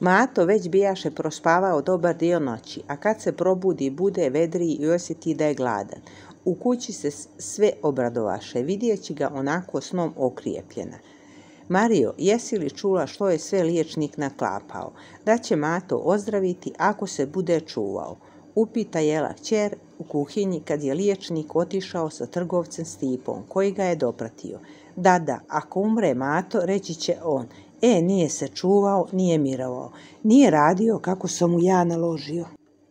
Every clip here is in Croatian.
Mato već bijaše prospavao dobar dio noći, a kad se probudi bude vedriji i osjeti da je gladan. U kući se sve obradovaše, vidjeći ga onako snom okrijepljena. Mario, jesi li čula što je sve liječnik naklapao? Da će Mato ozdraviti ako se bude čuvao. Upita jela kćer u kuhinji kad je liječnik otišao sa trgovcem Stipom, koji ga je dopratio. Da, ako umre Mato, reći će on, nije se čuvao, nije mirovao, nije radio kako sam mu ja naložio.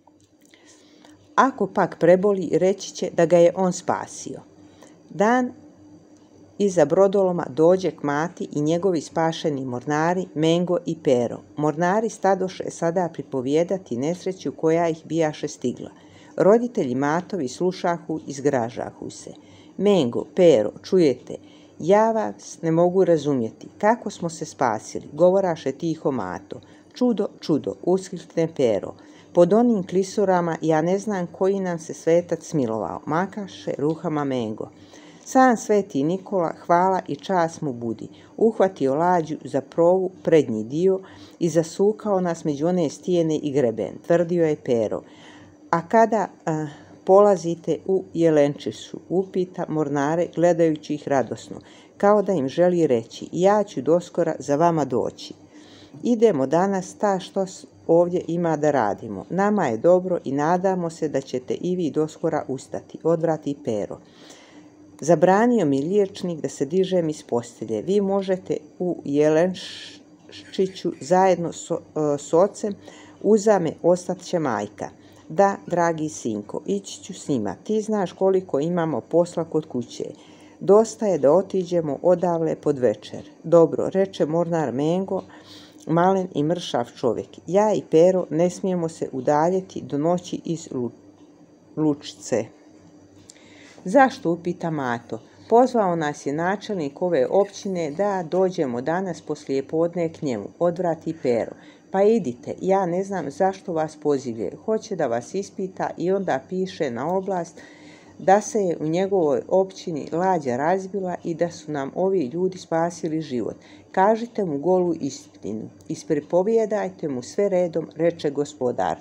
Ako pak preboli, reći će da ga je on spasio. Dan iza brodoloma dođe k Mati i njegovi spašeni mornari Mengo i Pero. Mornari stadoše sada pripovijedati nesreću koja ih bijaše stigla. Roditelji Matovi slušahu i zgražahu se. Mengo, Pero, čujete, ja vas ne mogu razumjeti. Kako smo se spasili, govoraše tiho Mato. Čudo, usklikne Pero. Pod onim klisurama ja ne znam koji nam se svetac smilovao, makaše ruhama Mengo. Sam sveti Nikola, hvala i čast mu budi, uhvatio lađu za provu prednji dio i zasukao nas među one stijene i greben, tvrdio je Pero. A kada polazite u Jelenčiću, upita mornare gledajući ih radosno, kao da im želi reći, ja ću doskora za vama doći. Idemo danas, ta što ovdje ima da radimo. Nama je dobro i nadamo se da ćete i vi doskora ustati, odvrati Pero. Zabranio mi liječnik da se dižem iz postelje. Vi možete u Jelenčiću zajedno s ocem, uza me ostat će majka. Da, dragi sinko, ići ću s njima. Ti znaš koliko imamo posla kod kuće. Dosta je da otiđemo odavle pod večer. Dobro, reče mornar Mengo, malen i mršav čovjek. Ja i Pero ne smijemo se udaljiti do noći iz Lučice. Zašto, upita Mato? Pozvao nas je načelnik ove općine da dođemo danas poslijepodne k njemu, odvrati Pero. Pa idite, ja ne znam zašto vas pozivlje. Hoće da vas ispita i onda piše na oblast da se je u njegovoj općini lađa razbila i da su nam ovi ljudi spasili život. Kažite mu golu istinu, ispripovijedajte mu sve redom, reče gospodar.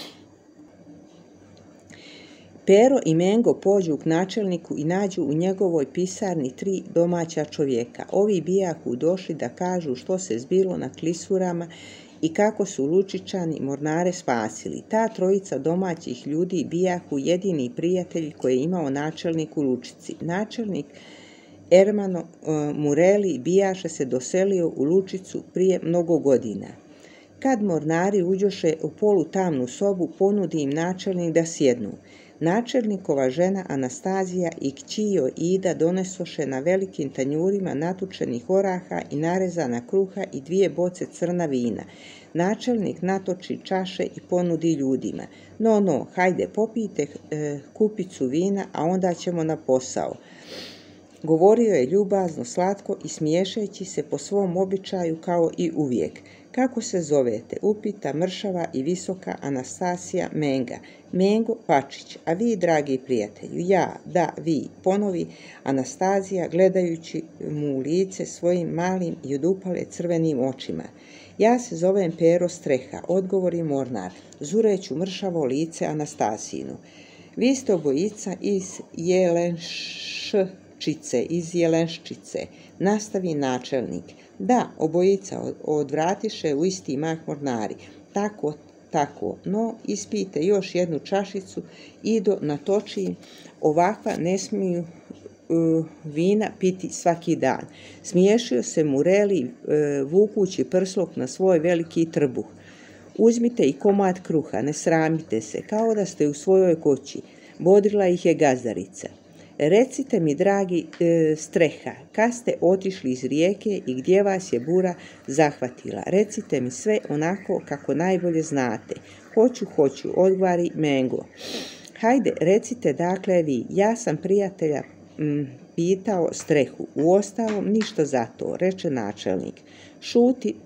Pero i Mengo pođu k načelniku i nađu u njegovoj pisarni 3 domaća čovjeka. Ovi bijahu došli da kažu što se zbilo na klisurama i kako su Lučičani mornare spasili. Ta trojica domaćih ljudi bijahu jedini prijatelji koje je imao načelnik u Lučici. Načelnik Ermano Mureli bijaše se doselio u Lučicu prije mnogo godina. Kad mornari uđoše u polutamnu sobu, ponudi im načelnik da sjednu. Načelnikova žena Anastazija i kćijo Ida donesoše na velikim tanjurima natučenih oraha i narezana kruha i 2 boce crna vina. Načelnik natoči čaše i ponudi ljudima. No, hajde popijte kupicu vina, a onda ćemo na posao. Govorio je ljubazno, slatko i smiješeći se po svom običaju kao i uvijek. Kako se zovete? Upita mršava i visoka Anastasija Menga. Mengo Pačić, a vi, dragi prijatelju? Ja, da, vi, ponovi Anastazija gledajući mu u lice svojim malim i odupale crvenim očima. Ja se zovem Pero Streha, odgovori mornar, zureću mršavo lice Anastasijinu. Vi ste obojica iz Jelenščice, nastavi načelnik. Da, obojica, odvratiše u isti mah mornari. Tako, no ispijte još jednu čašicu, Ido natoči, ovakva ne smiju vina piti svaki dan. Smiješio se Mureli vukući prsluk na svoj veliki trbuh. Uzmite i komad kruha, ne sramite se, kao da ste u svojoj kući. Bodrila ih je gazdarica. Recite mi, dragi Streha, kad ste otišli iz rijeke i gdje vas je bura zahvatila? Recite mi sve onako kako najbolje znate. Hoću, odgovori Mengo. Hajde, recite dakle vi, ja sam prijatelja pitao Strehu, uostalom ništa za to, reče načelnik. Šuti,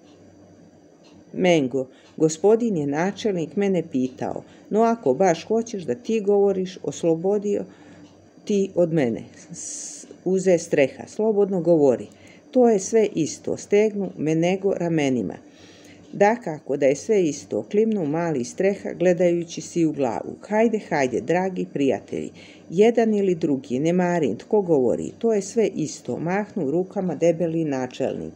Mengo, gospodin je načelnik mene pitao, no ako baš hoćeš da ti govoriš, oslobodio ti od mene, uze Streha, slobodno govori. To je sve isto, stegnu me nego ramenima. Dakako da je sve isto, klimnu mali Streha gledajući si u glavu. Hajde, hajde, dragi prijatelji, jedan ili drugi, ne marim tko govori, to je sve isto, mahnu rukama debeli načelnik.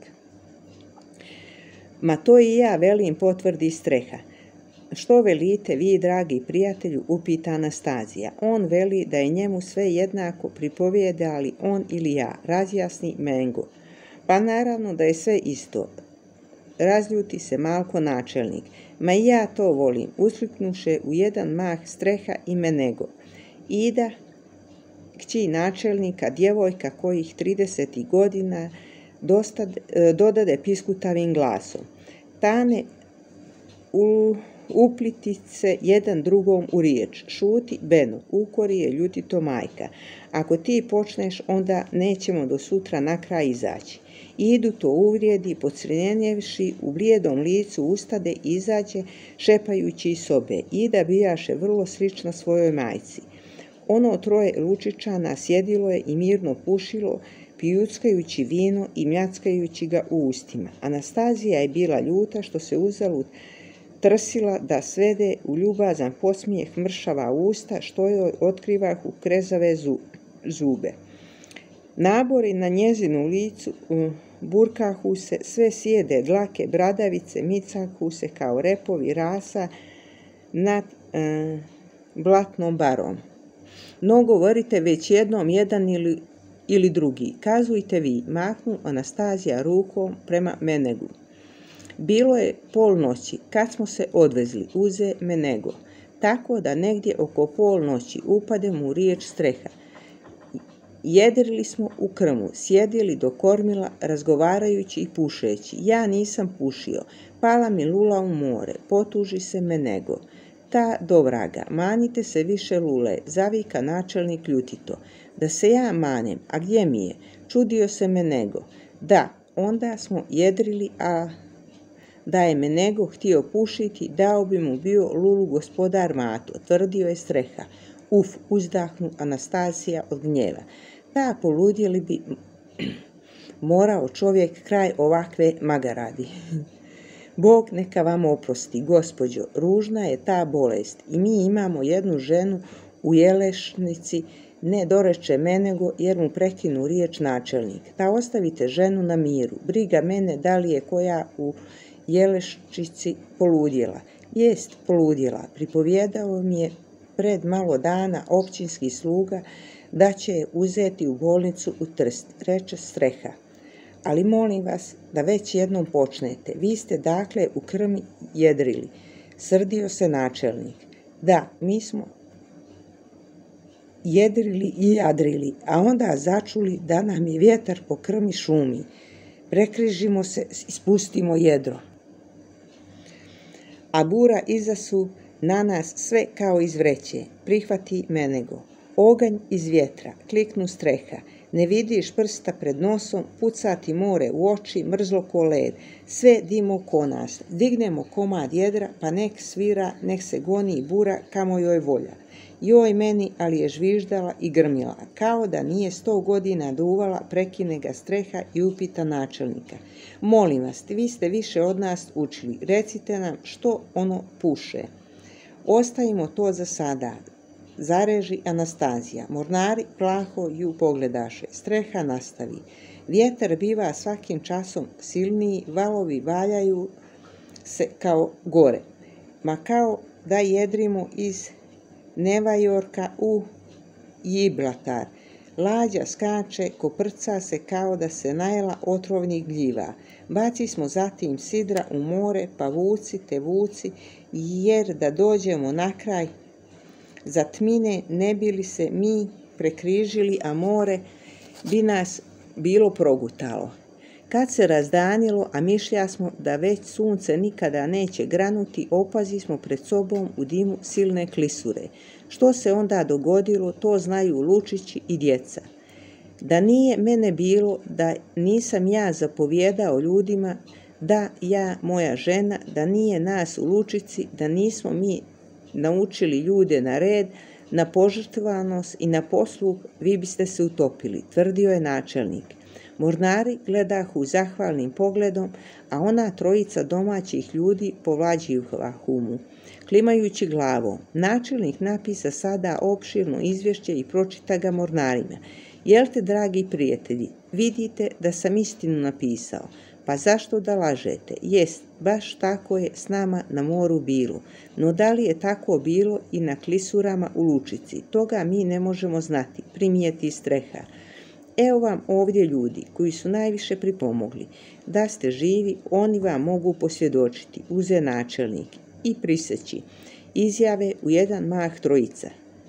Ma to i ja velim, potvrdi Streha. Što velite vi, dragi prijatelju, upita Anastazija. On veli da je njemu sve jednako, pripovijeda li on ili ja, razjasni Mengo. Pa naravno da je sve isto, razljuti se malko načelnik. Ma i ja to volim, usliknuše u jedan mah Streha i Menego. Ida, kći načelnika, djevojka kojih 30 godina, dodade piskutavim glasom. Tane upliti se jedan drugom u riječ. Šuti, Beno, ukori je ljutito majka. Ako ti počneš, onda nećemo do sutra na kraj izaći. Idu to uvrijedi, podsrenjevši, u blijedom licu ustade i izađe, šepajući iz sobe. Ida bijaše vrlo slična svojoj majci. Ono troje lučičana sjedilo je i mirno pušilo, pijuckajući vino i mljackajući ga u ustima. Anastazija je bila ljuta što se uzalud trsila da svede u ljubazan posmijeh mršava usta, što joj otkrivahu krezave zube. Nabori na njezinu licu burkahu se, sve sjede dlake, bradavice, micahu se kao repovi rasa nad blatnom barom. No govorite već jednom jedan ili drugi. Kazujte vi, mahnu Anastazija rukom prema Menegu. Bilo je polnoći kad smo se odvezli, uze Menego, tako da negdje oko polnoći upadem u riječ Streha. Jedrili smo u krmu, sjedili do kormila, razgovarajući i pušeći. Ja nisam pušio, pala mi lula u more, potuži se Menego. Ta do vraga, manite se više lule, zavika načelnik ljutito. Da se ja manem, a gdje mi je? Čudio se Menego. Da, onda smo jedrili, a da je Menego htio pušiti, dao bi mu bio lulu gospodar Mato, tvrdio je Streha. Uf, uzdahnu Anastazija od gnjeva. Ta poludjeli bi morao čovjek kraj ovakve magaradi. Bog neka vam oprosti, gospođo, ružna je ta bolest i mi imamo jednu ženu u Jelešnici, ne doreče Menego jer mu prekinu riječ načelnik. Ta ostavite ženu na miru, briga mene da li je koja u Jeleščici poludjela. Jest poludjela, pripovjedao mi je pred malo dana općinski sluga da će je uzeti u bolnicu u Trst, reče Streha. Ali molim vas da već jednom počnete. Vi ste dakle u krmi jedrili, srdio se načelnik. Da, mi smo jedrili i jadrili, a onda začuli da nam je vjetar po krmi šumi. Prekrižimo se, ispustimo jedro. A bura izasu na nas sve kao iz vreće, prihvati Menego. Oganj iz vjetra, kliknu Streha. Ne vidiš prsta pred nosom, puca ti more u oči, mrzlo ko led. Sve dimo ko nas. Dignemo komad jedra, pa nek svira, nek se goni bura kamo joj volja. Joj meni, ali je žviždala i grmila, kao da nije 100 godina duvala, prekine ga Streha i upita načelnika. Molim vas, vi ste više od nas učili, recite nam što ono puše. Ostavimo to za sada, zareži Anastazija. Mornari plaho ju pogledaše. Streha nastavi. Vjetar biva svakim časom silniji, valovi valjaju se kao gore. Ma kao da jedrimo iz Nevajorka u Gibraltar. Lađa skače, koprca se kao da se najela otrovnih gljiva. Baci smo zatim sidra u more, pa vuci te vuci, jer da dođemo na kraj zatmine, ne bi li se mi prekrižili, a more bi nas bilo progutalo. Kad se razdanilo, a mišlja smo da već sunce nikada neće granuti, opazi smo pred sobom u dimu silne klisure. Što se onda dogodilo, to znaju lučići i djeca. Da nije mene bilo, da nisam ja zapovjedao ljudima, da ja, moja žena, da nije nas u lučici, da nismo mi naučili ljude na red, na požrtvovanost i na posluh, vi biste se utopili, tvrdio je načelnik. Mornari gledahu zahvalnim pogledom, a ona trojica domaćih ljudi povlađivahu mu, klimajući glavom. Načelnik napisa sada opširno izvješće i pročita ga mornarima. Jel te, dragi prijatelji, vidite da sam istinu napisao? Pa zašto da lažete? Jest, baš tako je s nama na moru bilo. No da li je tako bilo i na klisurama u lučici? Toga mi ne možemo znati, primijeti Streha. Evo vam ovdje ljudi koji su najviše pripomogli. Da ste živi, oni vam mogu posvjedočiti, uze načelnik, i priseći. Izjave u jedan mah trojica.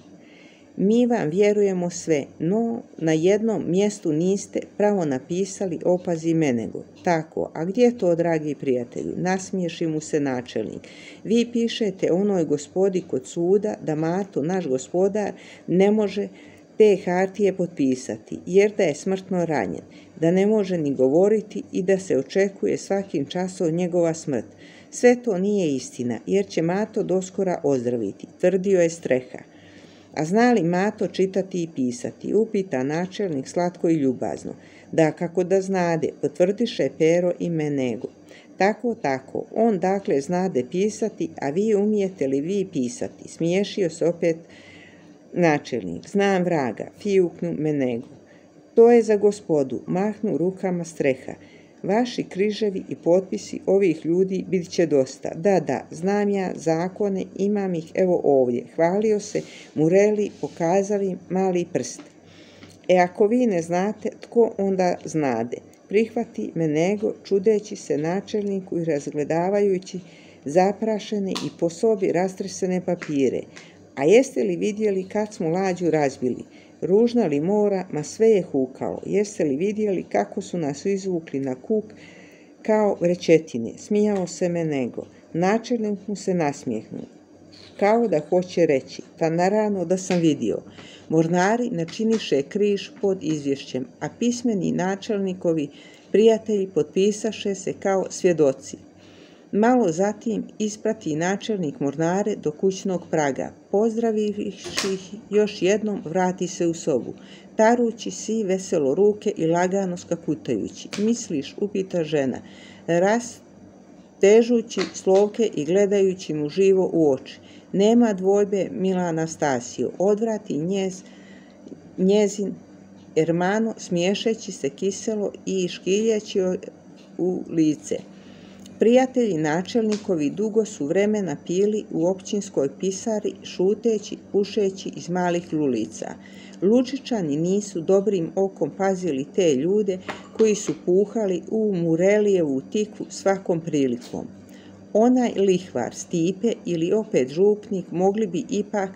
Mi vam vjerujemo sve, no na jednom mjestu niste pravo napisali opazi Menego. Tako, a gdje to, dragi prijatelju? Nasmiješi mu se načelnik. Vi pišete onoj gospodi kod suda da Mato, naš gospodar, ne može te hartije potpisati, jer da je smrtno ranjen, da ne može ni govoriti i da se očekuje svakim časom njegova smrt. Sve to nije istina, jer će Mato doskora ozdraviti, tvrdio je Streha. A zna li Mato čitati i pisati? Upita načelnik slatko i ljubazno. Da, kako da znade, potvrdiše Pero i Menego. Tako, on dakle znade pisati, a vi umijete li vi pisati? Smiješio se opet načelnik. Znam vraga, fijuknu Menego. To je za gospodu, mahnu rukama Streha. Vaši križevi i potpisi ovih ljudi bit će dosta. Da, znam ja zakone, imam ih evo ovdje. Hvalio se Mureli, pokazali mali prst. Ako vi ne znate, tko onda znade? Prihvati Menego, čudeći se načelniku i razgledavajući zaprašene i po sobi rastresene papire. A jeste li vidjeli kad smo lađu razbili? Ružna li mora, ma sve je hukalo. Jeste li vidjeli kako su nas izvukli na kuk kao vrečetine? Smijao se Menego. Načelnik mu se nasmijehnuo, kao da hoće reći, pa naravno da sam vidio. Mornari načiniše križ pod izvješćem, a pismeni načelnikovi prijatelji potpisaše se kao svjedoci. Malo zatim isprati načelnik mornare do kućnog praga. Pozdravivši ih još jednom, vrati se u sobu, tarući si veselo ruke i lagano skakutajući. Misliš, upita žena, rastežući slovke i gledajući mu živo u oči. Nema dvojbe, mila Anastasio, odvrati njezin Ermano, smiješeći se kiselo i škiljeći u lice. Prijatelji načelnikovi dugo su vremena pili u općinskoj pisari, šuteći, pušeći iz malih lulica. Lučičani nisu dobrim okom pazili te ljude koji su puhali u Murelijevu tikvu svakom prilikom. Onaj lihvar, Stipe ili opet župnik mogli bi ipak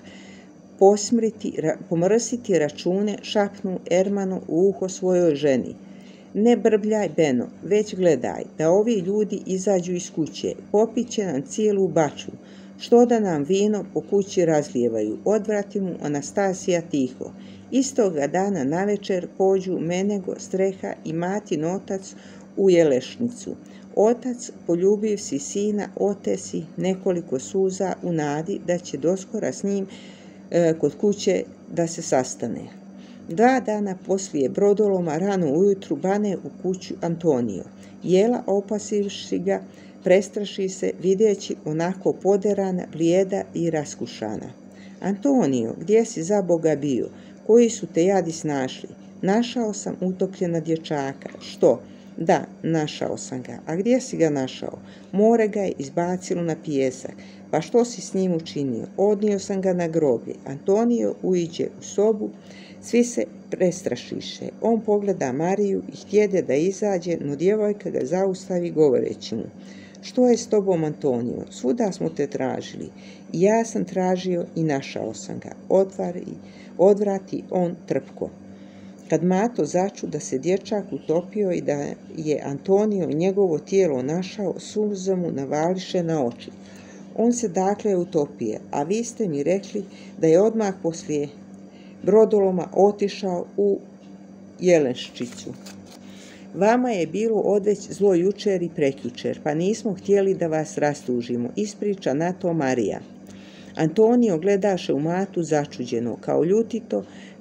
pomrsiti račune, šapnu Ermanu u uho svojoj ženi. Ne brbljaj, Beno, već gledaj, da ovi ljudi izađu iz kuće, popit će nam cijelu baču, što da nam vino po kući razlijevaju, odvrati mu Anastasija tiho. Istoga dana navečer pođu Menego, Streha i matin otac u Jelešnicu. Otac, poljubiv si sina, otesi nekoliko suza u nadi da će doskora s njim kod kuće da se sastane. 2 dana poslije brodoloma rano ujutru bane u kuću Antonio. Jela, opasivši ga, prestraši se, vidjeći onako poderana, blijeda i raskušana. Antonio, gdje si za Boga bio? Koji su te jadi snašli? Našao sam utopljena dječaka. Što? Da, našao sam ga. A gdje si ga našao? More ga je izbacilo na pijesak. Pa što si s njim učinio? Odnio sam ga na groblje. Antonio uiđe u sobu, svi se prestrašiše. On pogleda Mariju i htjede da izađe, no djevojka ga zaustavi govoreći mu. Što je s tobom, Antonio? Svuda smo te tražili. I ja sam tražio i našao sam ga. Odvrati on trpko. Kad Mato začu da se dječak utopio i da je Antonio njegovo tijelo našao, suze mu navališe na oči. On se dakle utopije, a vi ste mi rekli da je odmah poslije brodoloma otišao u Jelenščicu. Vama je bilo odveć zlo jučer i prekjučer, pa nismo htjeli da vas rastužimo, ispriča na to Marija. Antonio gledaše u Matu začuđeno, kao ljutito,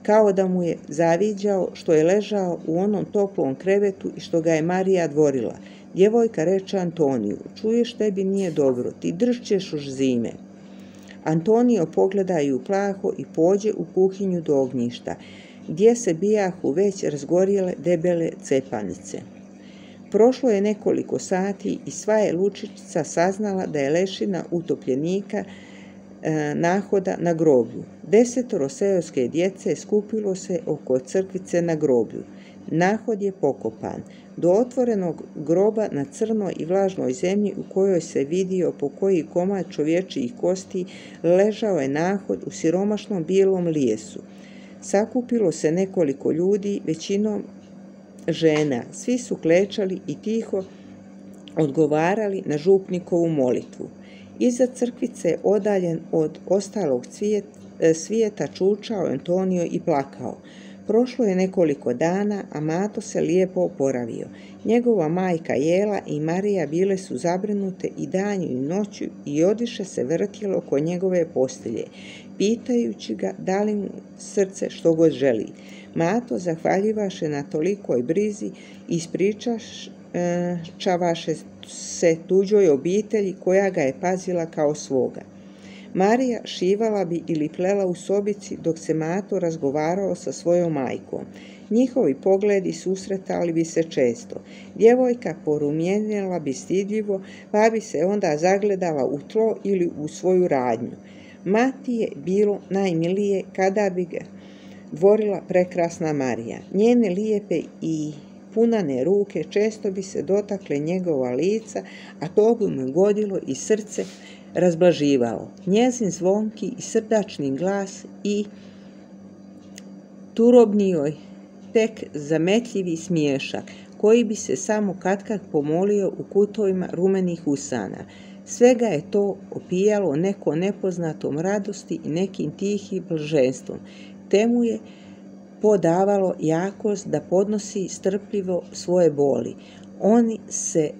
kao da mu je zaviđao što je ležao u onom toplom krevetu i što ga je Marija dvorila. Djevojka reče Antoniju: čuješ, tebi nije dobro, ti dršćeš už zime. Antonio pogleda ju plaho i pođe u kuhinju do ognjišta, gdje se bijahu već razgorjele debele cepanice. Prošlo je nekoliko sati i sva je Lučica saznala da je lešina utopljenika nahoda na groblju. 10 seoske djece skupilo se oko crkvice na groblju. Nahod je pokopan. Do otvorenog groba na crnoj i vlažnoj zemlji u kojoj se vidio po koji komad čovječijih kosti ležao je nahod u siromašnom bijelom lijesu. Sakupilo se nekoliko ljudi, većinom žena. Svi su klečali i tiho odgovarali na župnikovu molitvu. Iza crkvice, odaljen od ostalog svijeta, čučao Antonio i plakao. Prošlo je nekoliko dana, a Mato se lijepo oporavio. Njegova majka Jela i Marija bile su zabrinute i danju i noću i odiše se vrtjelo oko njegove postelje, pitajući ga da li mu srce što god želi. Mato zahvaljivaše na tolikoj brizi i ispričavaše se tuđoj obitelji koja ga je pazila kao svoga. Marija šivala bi ili plela u sobici dok se Mato razgovarao sa svojom majkom. Njihovi pogledi susretali bi se često. Djevojka porumjenila bi stidljivo, pa bi se onda zagledala u tlo ili u svoju radnju. Mati je bilo najmilije kada bi ga dvorila prekrasna Marija. Njene lijepe i punane ruke često bi se dotakle njegova lica, a to bi mu godilo i srce razblaživalo. Njezin zvonki i srdačni glas i turobni joj tek zametljivi smiješak, koji bi se samo katkad pomolio u kutovima rumenih usana. Svega je to opijalo neko nepoznatom radosti i nekim tihim blaženstvom, te mu je podavalo jakost da podnosi strpljivo svoje boli. On se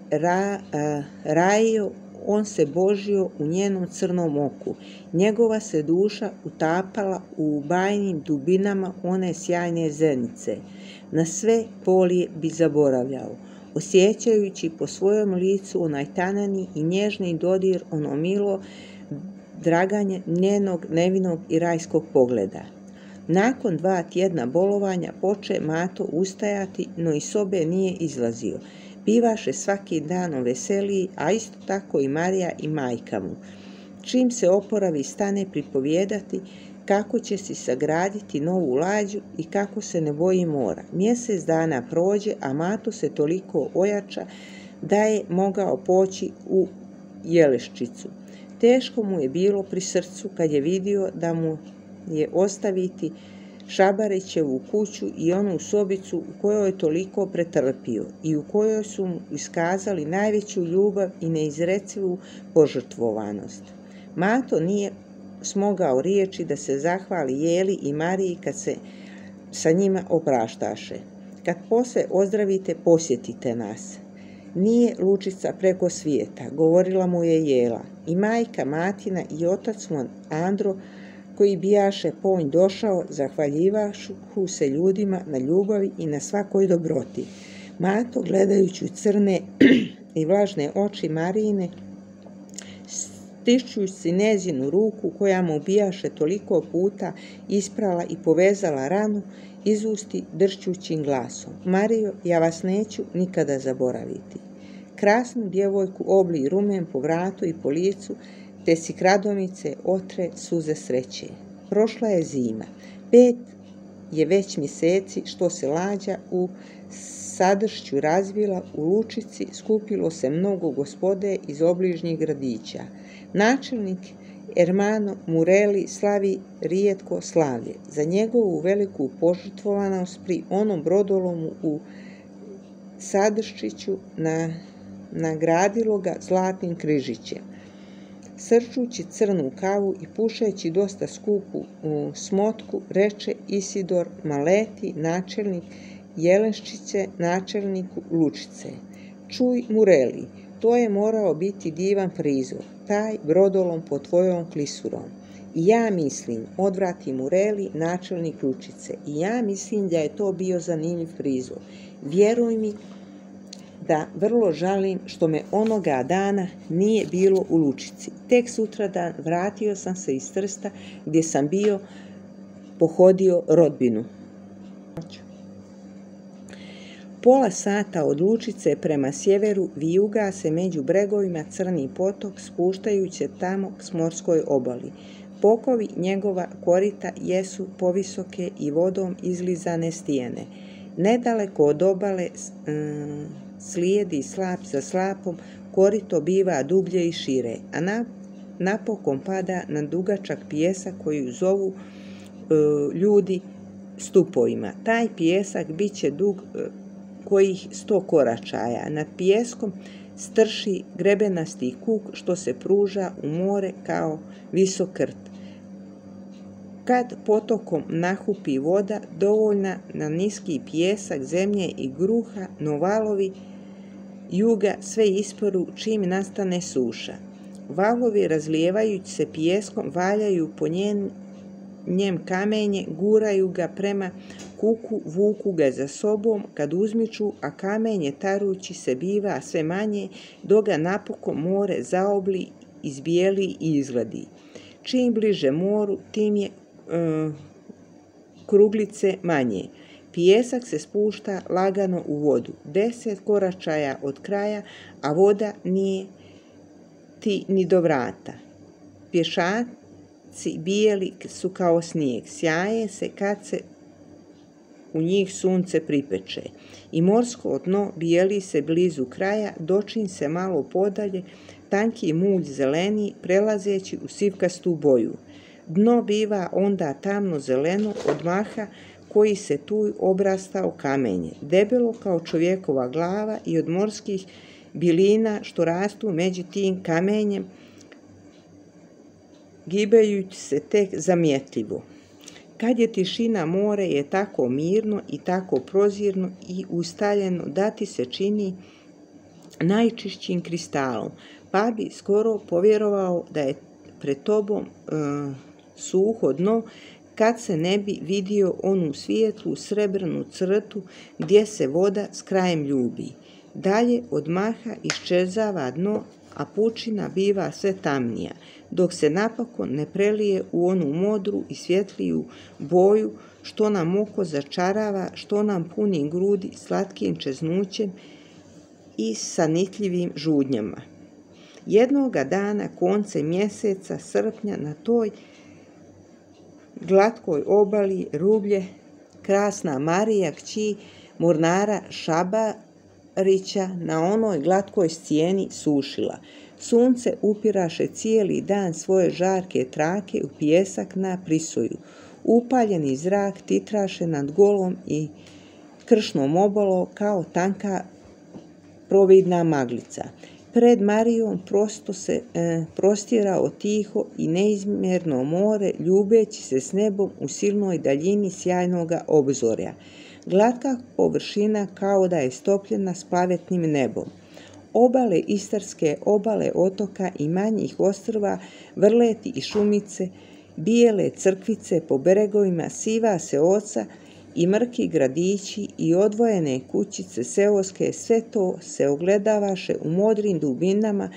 rajio, on se božio u njenom crnom oku. Njegova se duša utapala u bajnim dubinama one sjajne zenice. Na sve boli bi zaboravljao, osjećajući po svojom licu onaj tanani i nježni dodir, ono milo draganje njenog nevinog i rajskog pogleda. Nakon 2 tjedna bolovanja poče Mato ustajati, no iz sobe nije izlazio. Bivaše svaki dan veseliji, a isto tako i Marija i majka mu. Čim se oporavi, stane pripovijedati kako će si sagraditi novu lađu i kako se ne boji mora. Mjesec dana prođe, a Mato se toliko ojača da je mogao poći u Jeleščicu. Teško mu je bilo pri srcu kad je vidio da mu je ostaviti Šabarićevu kuću i onu sobicu u kojoj je toliko pretrpio i u kojoj su mu iskazali najveću ljubav i neizrecivu požrtvovanost. Mato nije smogao riječi da se zahvali Jeli i Mariji kad se sa njima opraštaše. Kad posve ozdravite, posjetite nas. Nije Lučica preko svijeta, govorila mu je Jela. I majka Matina i otac mu Andro, koji bijaše po nj došao, zahvaljivašu se ljudima na ljubavi i na svakoj dobroti. Mato, gledajući crne i vlažne oči Marijine, stišćući njezinu ruku koja mu bijaše toliko puta isprala i povezala ranu, izusti dršćućim glasom: Marijo, ja vas neću nikada zaboraviti. Krasnu djevojku obli rumen po vratu i po licu, te si kradomice otre suze sreće. Prošla je zima. 5 je već mjeseci što se lađa u Sadršću razvila. U Lučici skupilo se mnogo gospode iz obližnjih gradića. Načelnik Ermano Mureli slavi rijetko slavlje za njegovu veliku požrtvovanost pri onom brodolomu u Sadrščiću, nagradilo ga zlatnim križićem. Srčući crnu kavu i pušeći dosta skupu smotku, reče Isidor Maleti, načelnik Jeleščiće, načelniku Lučice: čuj, Mureli, to je morao biti divan prizor, taj brodolom pod tvojom klisurom. Ja mislim, odvrati Mureli, načelnik Lučice, i ja mislim da je to bio zanimljiv prizor. Vjeruj mi da vrlo žalim što me onoga dana nije bilo u Lučici. Tek sutradan vratio sam se iz Trsta gdje sam bio pohodio rodbinu. Pola sata od Lučice prema sjeveru vijuga se među bregovima Crni potok, spuštajući se tamo k morskoj obali. Bokovi njegova korita jesu povisoke i vodom izlizane stijene. Nedaleko od obale slijedi slap za slapom, korito biva dublje i šire, a napokon pada na dugačak pijesak koju zovu ljudi stupovima. Taj pijesak bit će dug kojih 100 koračaja. Nad pijeskom strši grebenasti kuk što se pruža u more kao visok krt. Kad potokom nahupi voda, dovoljna na niski pijesak zemlje i gruha, no valovi juga sve isporu čim nastane suša. Valovi razlijevajući se pijeskom valjaju po njem kamenje, guraju ga prema kuku, vuku ga za sobom kad uzmiču, a kamenje tarući se biva sve manje, dok ga napokon more zaobli, izbijeli i izgladi. Čim bliže moru, tim je kruglice manje. Pijesak se spušta lagano u vodu, 10 koračaja od kraja, a voda nije ti ni do vrata. Pješaci bijeli su kao snijeg, sjaje se kad se u njih sunce pripeče. I morsko dno bijeli se blizu kraja, dočin se malo podalje, tanki mulj zeleni, prelazeći u sivkastu boju. Dno biva onda tamno zeleno od maha koji se tu obrastao kamenje, debelo kao čovjekova glava i od morskih bilina što rastu među tim kamenjem, gibajući se tek zamjetljivo. Kad je tišina, more je tako mirno i tako prozirno i ustaljeno da ti se čini najčišćim kristalom, pa bi skoro povjerovao da je pred tobom suho dno kad se ne bi vidio onu svijetlu srebrnu crtu gdje se voda s krajem ljubi. Dalje od maha iščezava dno, a pučina biva sve tamnija, dok se napokon ne prelije u onu modru i svjetliju boju što nam oko začarava, što nam puni grudi slatkim čeznućem i sanitljivim žudnjama. Jednoga dana koncem mjeseca srpnja na toj glatkoj obali rublje krasna Marija, kći mornara Šabarića, na onoj glatkoj stijeni sušila. Sunce upiraše cijeli dan svoje žarke trake u pijesak na prisoju. Upaljeni zrak titraše nad golom i kršnom obalom kao tanka providna maglica. Pred Marijom prosto se prostirao tiho i neizmjerno more, ljubeći se s nebom u silnoj daljini sjajnoga obzorja. Glatka površina kao da je stopljena s plavetnim nebom. Obale Istarske, obale otoka i manjih ostrva, vrleti i šumice, bijele crkvice po bregovima, siva seoca i mrki gradići i odvojene kućice seoske, sve to se ogledavaše u modrim dubinama,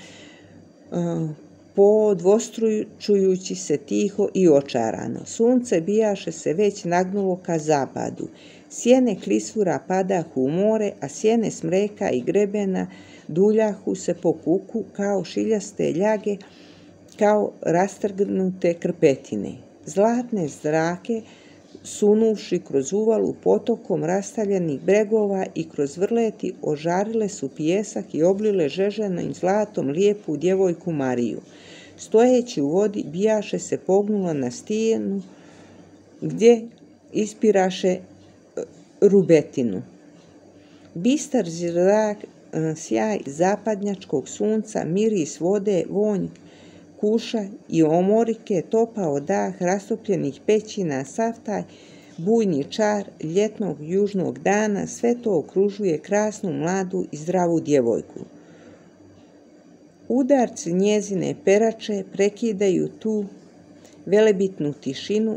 podvostručujući se tiho i očarano. Sunce bijaše se već nagnulo ka zapadu. Sjene klisura padahu u more, a sjene smreka i grebena duljahu se po kuku kao šiljaste ljage, kao rastrgnute krpetine. Zlatne zrake, sunuvši kroz uvalu potokom rastavljenih bregova i kroz vrleti, ožarile su pijesak i oblile žeženim zlatom lijepu djevojku Mariju. Stojeći u vodi, bijaše se pognula na stijenu gdje ispiraše rubetinu. Bistar zrak, sjaj zapadnjačkog sunca, miris vode, vonj kuša i omorike, topao dah rastopljenih pećina, sav taj bujni čar ljetnog južnog dana, sve to okružuje krasnu, mladu i zdravu djevojku. Udarci njezine perače prekidaju tu velebitnu tišinu,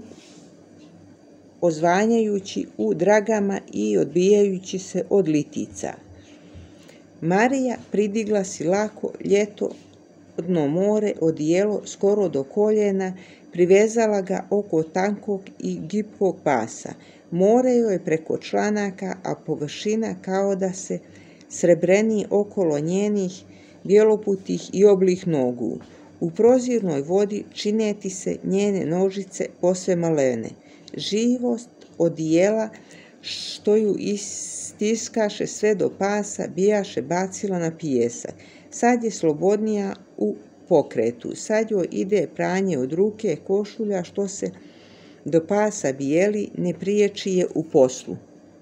ozvanjajući u dragama i odbijajući se od litica. Marija pridigla si lako ljetodno more odijelo skoro do koljena, privezala ga oko tankog i gipkog pasa. More joj preko članaka, a površina kao da se srebreni okolo njenih bjeloputih i oblih nogu. U prozirnoj vodi čineti se njene nožice posve malene. Živost odijela što ju istiskaše sve do pasa bijaše bacila na pijesak. Sad je slobodnija u pokretu, sad joj ide pranje od ruke, košulja što se do pasa bijeli ne priječi je u poslu.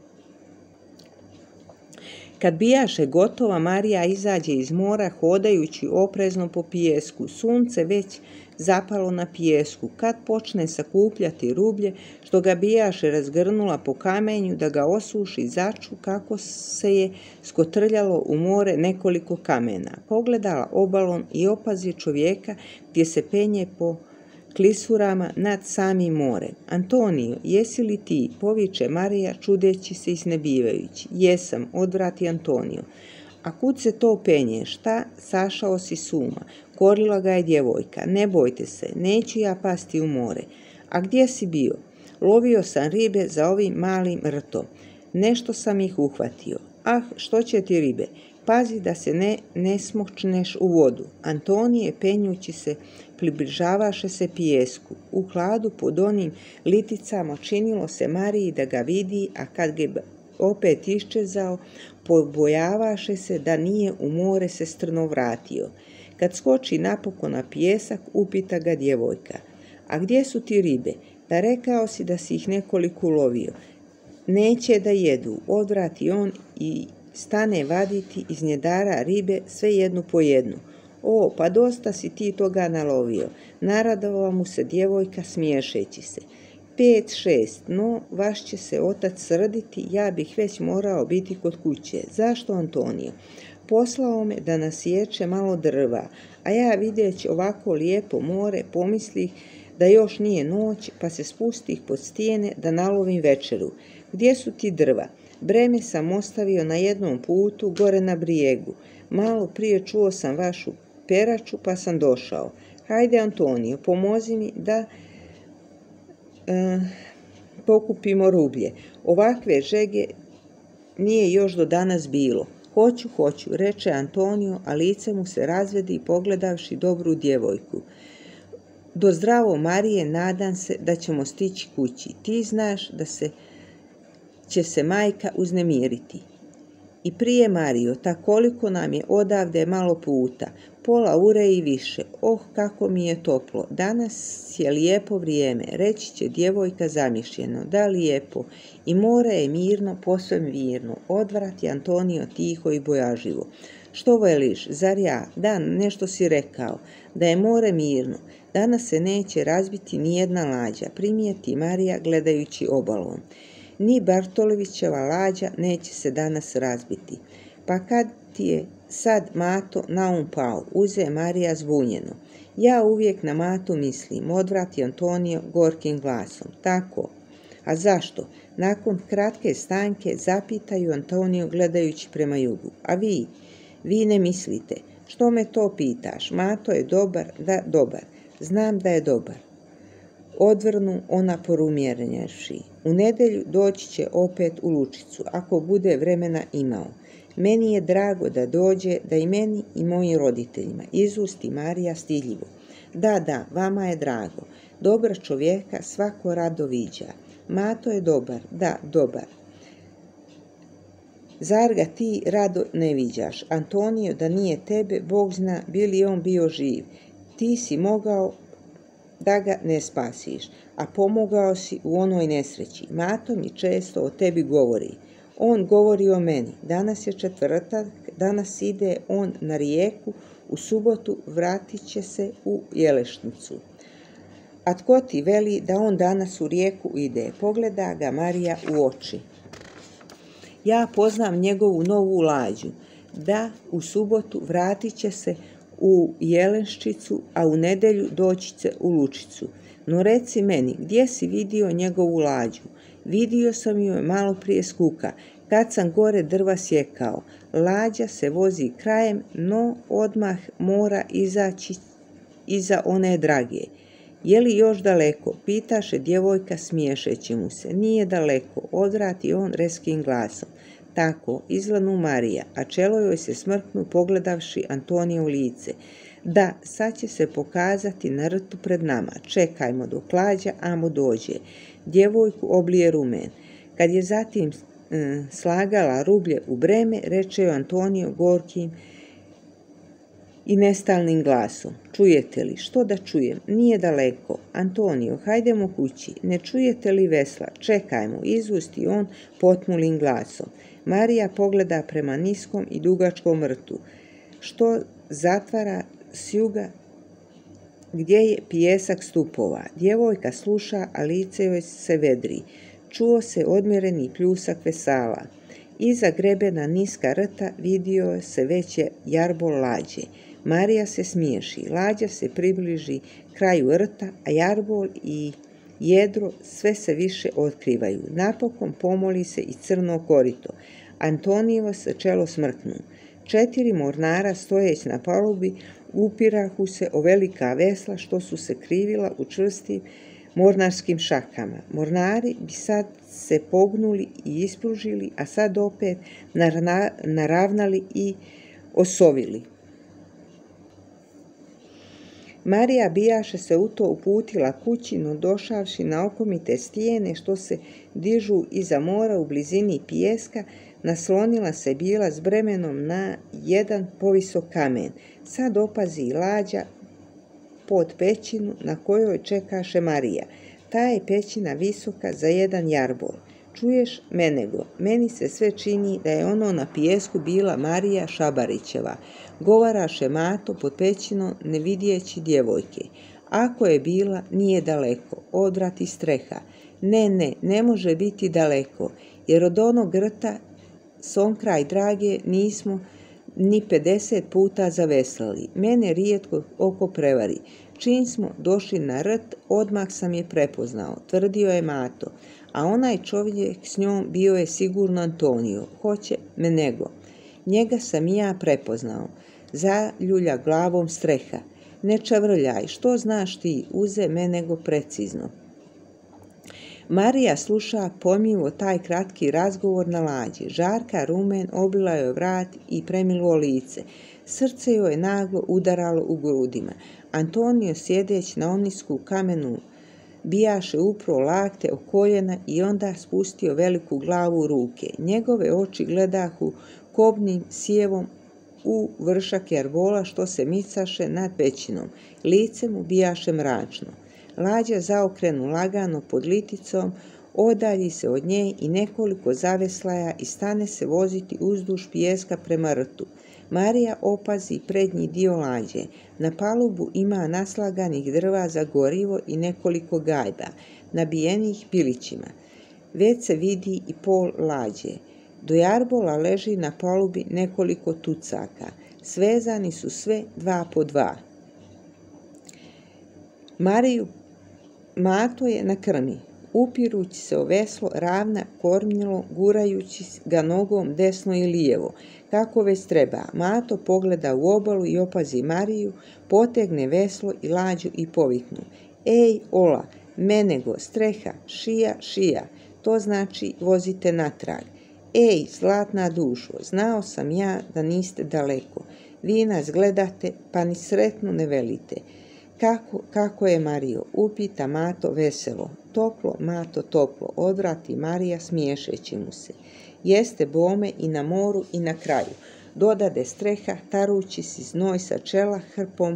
Kad bijaše gotova, Marija izađe iz mora hodajući oprezno po pijesku. Sunce već zapalo na pijesku. Kad počne sakupljati rublje, što ga bijaše razgrnula po kamenju da ga osuši, začu kako se je skotrljalo u more nekoliko kamena. Pogledala obalom i opazi čovjeka gdje se penje po klisurama nad samim morem. Antonio, jesi li ti? Poviče Marija, čudeći se i snebivajući. Jesam, odvrati Antonio. A kud se to penje? Šta, sašao si suma? Korila ga je djevojka. Ne bojte se, neću ja pasti u more. A gdje si bio? Lovio sam ribe za ovim malim rtom. Nešto sam ih uhvatio. Ah, što će ti ribe? Pazi da se ne smočneš u vodu. Antonije, penjući se, približavaše se pijesku. U hladu pod onim liticama činilo se Mariji da ga vidi, a kad ga opet iščezao, pobojavaše se da nije u more se strno vratio. Kad skoči napokon na pijesak, upita ga djevojka. A gdje su ti ribe? Da rekao si da si ih nekoliko ulovio. Neće da jedu, odvrati on i stane vaditi iz njedara ribe sve jednu po jednu. O, pa dosta si ti toga nalovio. Naradova mu se djevojka smiješeći se. 5, 6, no vaš će se otac srditi, ja bih već morao biti kod kuće. Zašto, Antonio? Poslao me da nasječe malo drva, a ja videći ovako lijepo more pomislih da još nije noć, pa se spustih pod stijene da nalovim večeru. Gdje su ti drva? Breme sam ostavio na jednom putu gore na brijegu. Malo prije čuo sam vašu peraču pa sam došao. Hajde, Antonio, pomozi mi da pokupimo rublje. Ovakve žege nije još do danas bilo. Hoću, reče Antonio, a lice mu se razvedi pogledavši dobru djevojku. Do zdravo, Marije, nadam se da ćemo stići kući. Ti znaš da će se majka uznemiriti. I prije, Mario, ta koliko nam je odavde malo puta, pola ure i više. Oh, kako mi je toplo. Danas je lijepo vrijeme, reći će djevojka zamišljeno. Da, lijepo. I more je mirno, posve mirno. Odvrati Antonio tiho i bojažljivo. Što veliš, zar ja? Da, nešto si rekao. Da je more mirno. Danas se neće razbiti ni jedna lađa, primijeti Marija gledajući obalom. Ni Bartolovićeva lađa neće se danas razbiti. Pa kad ti je sad Mato na um pao, uze Marija zbunjeno. Ja uvijek na Matu mislim, odvrati Antonio gorkim glasom. Tako. A zašto? Nakon kratke stanke zapitaju Antonio gledajući prema jugu. A vi ne mislite. Što me to pitaš? Mato je dobar, da dobar. Znam da je dobar. Odvrnu ona porumjernjevši. U nedjelju doći će opet u Lučicu, ako bude vremena imao. Meni je drago da dođe, da i meni i mojim roditeljima, izusti Marija stidljivo. Da, vama je drago. Dobra čovjeka svako rado viđa. Mato je dobar, da, dobar. Zar ga ti rado ne viđaš? Antonio, da nije tebe, Bog zna bi li on bio živ. Ti si mogao da ga ne spasiš, a pomogao si u onoj nesreći. Mato mi često o tebi govori. On govori o meni. Danas je četvrtak, danas ide on na Rijeku, u subotu vratit će se u Jelešnicu. A tko ti veli da on danas u Rijeku ide? Pogleda ga Marija u oči. Ja poznam njegovu novu lađu. Da, u subotu vratit će se u Jelenščicu, a u nedjelju doćice u Lučicu. No reci meni, gdje si vidio njegovu lađu? Vidio sam ju malo prije s kuka, kad sam gore drva sjekao. Lađa se vozi krajem, no odmah mora izaći iza one drage. Je li još daleko? Pitaše djevojka smiješeći mu se. Nije daleko, odvrati on reskim glasom. Tako, izlanu Marija, a čelo joj se smrknu pogledavši Antonije u lice. Da, sad će se pokazati na rtu pred nama. Čekajmo dok lađa amo dođe. Djevojku oblije rumen. Kad je zatim slagala rublje u breme, reče joj Antonio gorkim i nestalnim glasom. Čujete li? Što da čujem? Nije daleko. Antonio, hajdemo kući. Ne čujete li vesla? Čekajmo, izvusti on potmulim glasom. Marija pogleda prema niskom i dugačkom rtu, što zatvara s juga gdje je pijesak stupova. Djevojka sluša, a lice joj se vedri. Čuo se odmjereni pljusak vesala. Iza grebena niska rta vidio se već je jarbol lađe. Marija se smiješi. Lađa se približi kraju rta, a jarbol i jedro sve se više otkrivaju. Napokon pomoli se i crno korito. Antonijevo se čelo smrknu. 4 mornara stojeć na palubi upirahu se o velika vesla što su se krivila u čvrstim mornarskim šakama. Mornari bi sad se pognuli i ispružili, a sad opet naravnali i osovili. Marija bijaše se u to uputila kući, no došavši na okomite stijene što se dižu iza mora u blizini pijeska, naslonila se bila s bremenom na jedan povisok kamen. Sad opazi lađa pod pećinu na kojoj čekaše Marija. Ta je pećina visoka za jedan jarbol. Čuješ, Menego, meni se sve čini da je ono na pijesku bila Marija Šabarićeva. Govaraše Mato pod pećinom ne vidjeći djevojke. Ako je bila, nije daleko, odvrati streha. Ne može biti daleko, jer od onog rta sonkraj drage nismo ni 50 puta zaveslali. Mene rijetko oko prevari. Čim smo došli na rt, odmah sam je prepoznao, tvrdio je Mato, a onaj čovjek s njom bio je sigurno Antonio, hoće Menego. Njega sam i ja prepoznao, zaljulja glavom streha. Ne čavrljaj, što znaš ti, uze Menego precizno. Marija sluša pomjivo taj kratki razgovor na lađi. Žarka rumen oblila joj vrat i premilo lice. Srce joj je naglo udaralo u grudima. Antonio sjedeć na onisku kamenu bijaše upro lakte o koljena i onda spustio veliku glavu u ruke. Njegove oči gledahu kobnim sjevom u vršak jarbola što se micaše nad pećinom. Lice mu bijaše mračno. Lađa zaokrenu lagano pod liticom, odalji se od nje i nekoliko zaveslaja i stane se voziti uzduž pijeska prema rtu. Marija opazi prednji dio lađe. Na palubu ima naslaganih drva za gorivo i nekoliko gajba, nabijenih pilićima. Već se vidi i pol lađe. Do jarbola leži na palubi nekoliko tucaka. Svezani su sve 2 po 2. Mariju Mato je na krmi, upirući se o veslo ravna kormilo, gurajući ga nogom desno i lijevo, kako već treba. Mato pogleda u obalu i opazi Mariju, potegne veslo i lađu i poviknu. Ej, ola, Menego, streha, šija, to znači vozite natrag. Ej, zlatna dušo, znao sam ja da niste daleko. Vi nas gledate, pa ni sretno ne velite. Kako je, Mario? Upita Mato veselo. Toplo, Mato, toplo, odvrati Marija smiješeći mu se. Jeste bome i na moru i na kraju. Dodade streha, tarući si znoj sa čela hrpom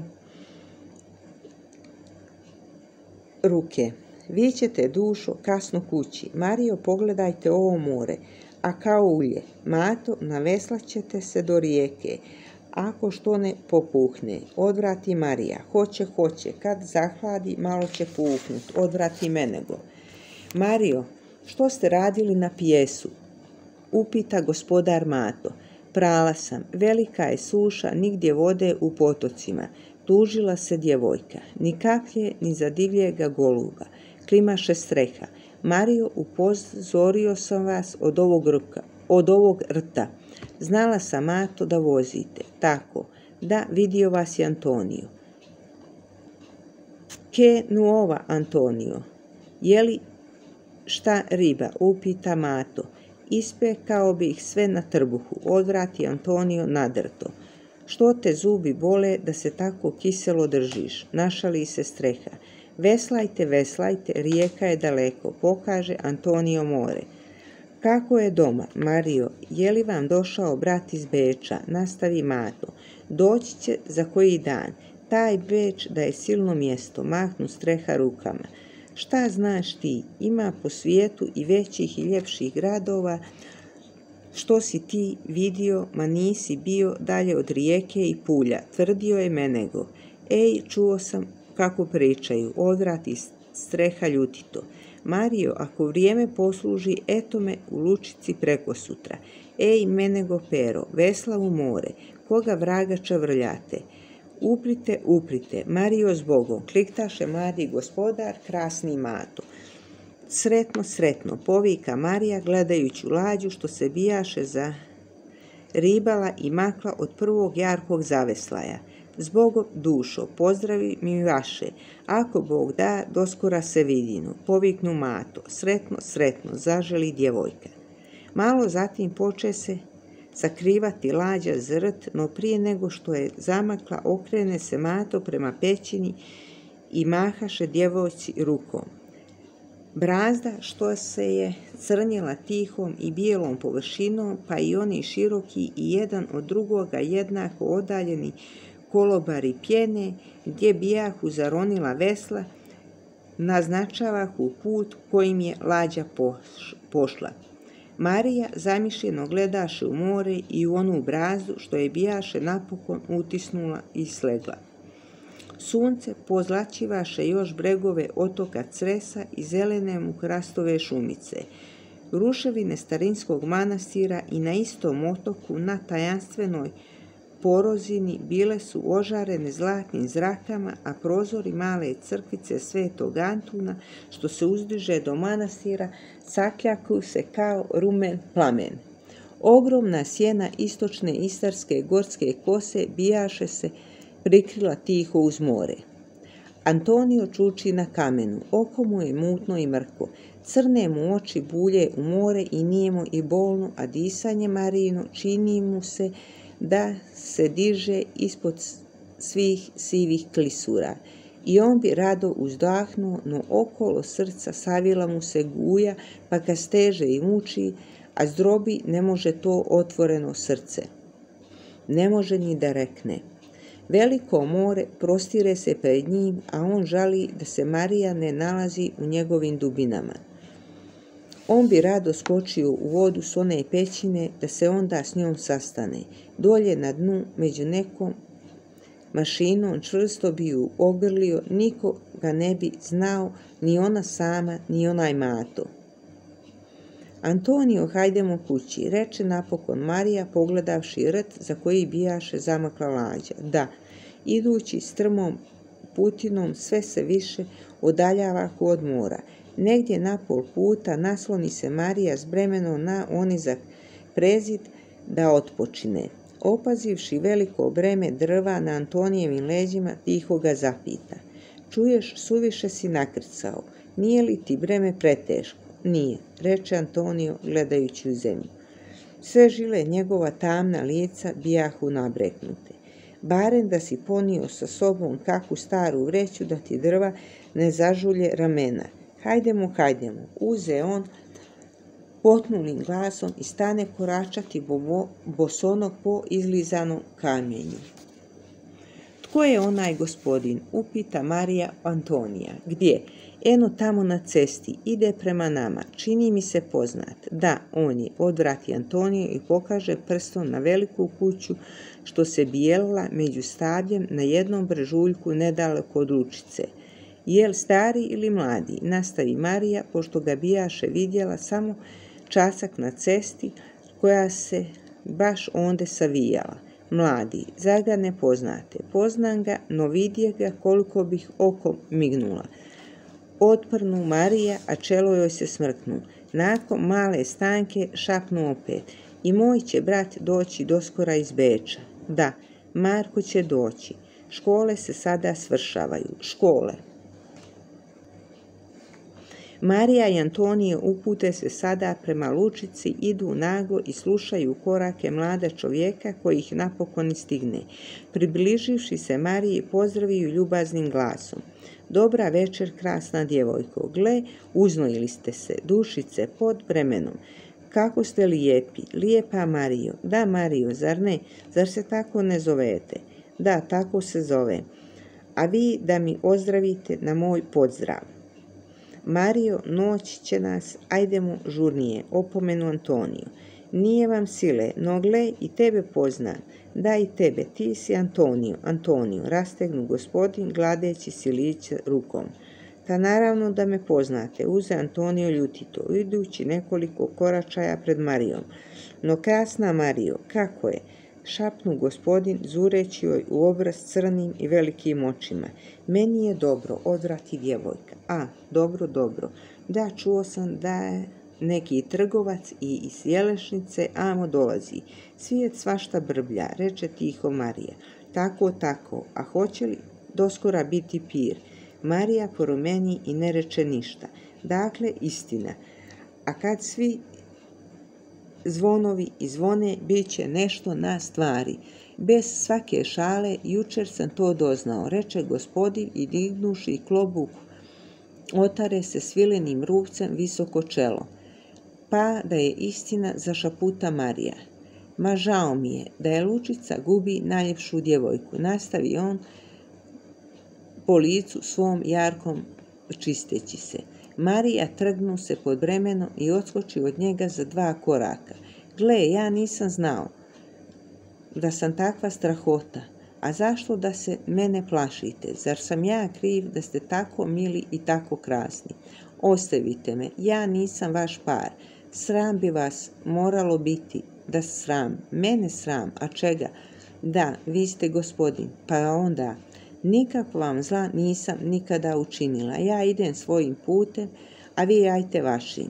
ruke. Vi ćete, dušo, kasno kući. Mario, pogledajte ovo more, a kao ulje. Mato, naveslat ćete se do rijeke. Ako što ne popuhne, odvrati Marija. Hoće, kad zahladi, malo će puhnut, odvrati Menego. Mario, što ste radili na pijesu? Upita gospodar Mato. Prala sam, velika je suša, nigdje vode u potocima. Tužila se djevojka, ni kaplje, ni za divljega goluba. Klimaše streha. Mario, upozorio sam vas od ovog rta. Znala sam, Mato, da vozite. Tako, da, vidio vas je Antonio. Ke nuova, Antonio? Je li šta riba? Upita Mato. Ispekao bi ih sve na trbuhu, odvrati Antonio nadrto. Što te zubi bole da se tako kiselo držiš? Našali se streha. Veslajte, veslajte, rijeka je daleko, pokaže Antonio more. Kako je doma, Mario? Je li vam došao brat iz Beča? Nastavi Mato. Doći će za koji dan. Taj Beč da je silno mjesto, mahnu streha rukama. Šta znaš ti? Ima po svijetu i većih i ljepših gradova. Što si ti vidio, ma nisi bio dalje od rijeke i Pulja, tvrdio je Menego. Ej, čuo sam kako pričaju, odvrati streha ljutito. Mario, ako vrijeme posluži, eto me u lučici preko sutra. Ej, Menego Pero, vesla u more, koga vraga čavrljate? Uprite, uprite, Mario zbogom, kliktaše mladi gospodar, krasni Mato. Sretno, sretno, povika Marija gledajući lađu što se bijaše za ribala i makla od prvog jarkog zaveslaja. Zbogom, dušo, pozdravi mi vaše, ako Bog da, doskora se vidinu, poviknu Mato. Sretno, sretno, zaželi djevojka. Malo zatim poče se sakrivati lađa zrt, no prije nego što je zamakla, okrene se Mato prema pećini i mahaše djevojci rukom. Brazda što se je crnjela tihom i bijelom površinom, pa i oni široki i jedan od drugoga jednako odaljeni kolobari pjene, gdje bijahu zaronila vesla, naznačavahu put kojim je lađa pošla. Marija zamišljeno gledaše u more i u onu brazdu što je bijaše napokon utisnula i slegla. Sunce pozlačivaše još bregove otoka Cresa i zelene mu hrastove šumice. Ruševine starinskog manastira i na istom otoku na tajanstvenoj porozini bile su ožarene zlatnim zrakama, a prozori male crkvice Svetog Antuna, što se uzdiže do manastira, sakljakuju se kao rumen plamen. Ogromna sjena istočne istarske gorske kose bijaše se prikrila tiho uz more. Antonio čuči na kamenu, oko mu je mutno i mrko, crne mu oči bulje u more i nijemo i bolno, a disanje Marijino čini mu se da se diže ispod svih sivih klisura. I on bi rado uzdahnuo, no okolo srca savila mu se guja, pa ga steže i muči, a zdrobi ne može to otvoreno srce. Ne može ni da rekne. Veliko more prostire se pred njim, a on žali da se Marija ne nalazi u njegovim dubinama. On bi rado skočio u vodu s one pećine, da se onda s njom sastane. Dolje na dnu, među nekom mašinom, čvrsto bi ju ogrlio, niko ga ne bi znao, ni ona sama, ni onaj Mato. Antonio, hajdemo kući, reče napokon Marija, pogledavši rt za koji bijaše zamakla lađa. Da, idući strmom putinom sve se više udaljava od mora. Negdje na pol puta nasloni se Marija s bremenom na onizak prezid da otpočine. Opazivši veliko breme drva na Antonijevim leđima, tiho ga zapita. Čuješ, suviše si nakrcao, nije li ti breme preteško? Nije, reče Antonio gledajući u zemlju. Sve žile njegova tamna lica bijahu nabreknute. Barem da si ponio sa sobom kakvu staru vreću da ti drva ne zažulje ramena. Hajdemo, hajdemo, uze on potnulim glasom i stane koračati bosonog po izlizanom kamenju. Tko je onaj gospodin? Upita Marija Antonija. Gdje? Eno tamo na cesti, ide prema nama, čini mi se poznat. Da, on je, odvrati Antonio i pokaže prstom na veliku kuću što se bijelila među stabljem na jednom brežuljku nedaleko od lučice. Jel stari ili mladi? Nastavi Marija, pošto ga bijaše vidjela samo časak na cesti koja se baš onde savijala. Mladi, zar ga ne poznate? Poznam ga, no vidje ga koliko bih oko mignula. Otprnu Marija, a čelo joj se smrknu. Nakon male stanke šapnu opet. I moj će brat doći doskora iz Beča. Da, Marko će doći. Škole se sada svršavaju. Škole. Marija i Antonije upute se sada prema lučici, idu naglo i slušaju korake mlada čovjeka koji ih napokon stigne. Približivši se Mariji, pozdraviju ljubaznim glasom. Dobra večer, krasna djevojko. Gle, uznojili ste se, dušice, pod bremenom. Kako ste lijepi, lijepa Marijo. Da, Marijo, zar ne? Zar se tako ne zovete? Da, tako se zove. A vi da mi ozdravite na moj pozdrav. Marijo, noć će nas, ajdemo žurnije, opomenu Antoniju. Nije vam sile, no gle, i tebe poznam. Da, i tebe, ti si Antoniju, rastegnu gospodin, gladeći si lice rukom. Ta naravno da me poznate, uze Antonio ljutito, idući nekoliko koračaja pred Marijom. No krasna Marijo, kako je? Šapnu gospodin, zureći joj u obraz crnim i velikim očima. Meni je dobro, odvrati djevojka. A, dobro, dobro. Da, čuo sam da je neki trgovac i iz Jelešnice amo dolazi. Svijet svašta brblja, reče tiho Marija. Tako, tako, a hoće li doskora biti pir? Marija porumeni i ne reče ništa. Dakle, istina. A kad svi zvonovi i zvone, bit će nešto na stvari. Bez svake šale, jučer sam to doznao, reče gospodin i dignuši klobuk otare se svilenim rukcem visoko čelo. Pa da je istina, zašaputa Marija. Ma žao mi je da je Lučica gubi najljepšu djevojku, nastavi on po licu svom jarkom čisteći se. Marija trgnu se pod bremenom i odskoči od njega za 2 koraka. Gle, ja nisam znao da sam takva strahota. A zašto da se mene plašite? Zar sam ja kriv da ste tako mili i tako krasni? Ostavite me, ja nisam vaš par. Sram bi vas moralo biti. Da sram, mene sram, a čega? Da, vi ste gospodin, pa onda... Nikako vam zla nisam nikada učinila. Ja idem svojim putem, a vi ajte vašim.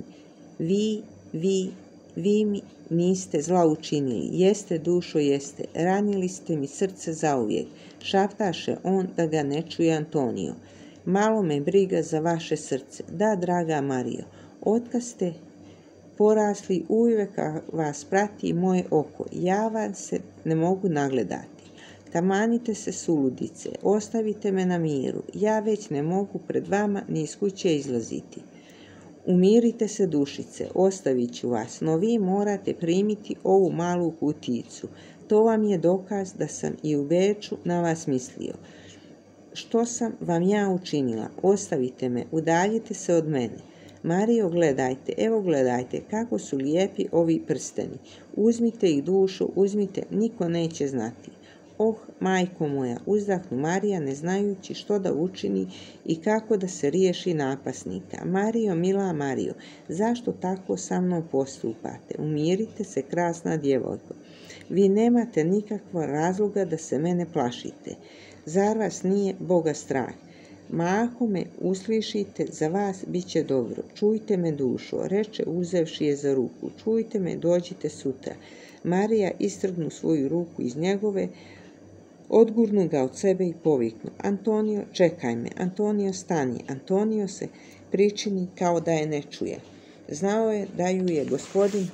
Vi mi niste zla učinili. Jeste, dušo, jeste. Ranili ste mi srce zauvijek. Šaptaše on da ga ne čuje Antonio. Malo me briga za vaše srce. Da, draga Marijo, otkad ste porasli, uvijek vas prati moje oko. Ja vas se ne mogu nagledati. Tamanite se suludice, ostavite me na miru, ja već ne mogu pred vama ni iz kuće izlaziti. Umirite se dušice, ostavit ću vas, no vi morate primiti ovu malu kutijicu. To vam je dokaz da sam i u Beču na vas mislio. Što sam vam ja učinila? Ostavite me, udaljite se od mene. Marijo, gledajte, evo gledajte kako su lijepi ovi prsteni. Uzmite ih dušo, uzmite, niko neće znati. Oh, majko moja, uzdahnu Marija ne znajući što da učini i kako da se riješi napasnika. Marijo, mila Marijo, zašto tako sa mnom postupate? Umirite se, krasna djevojko. Vi nemate nikakva razloga da se mene plašite. Zar vas nije Boga strah? Ma ako me uslišite, za vas bit će dobro. Čujte me dušo, reče uzevši je za ruku. Čujte me, dođite sutra. Marija istrgnu svoju ruku iz njegove, odgurnu ga od sebe i poviknu. Antonio, čekaj me. Antonio, stani. Antonio se pričini kao da je ne čuje. Znao je da ju je gospodin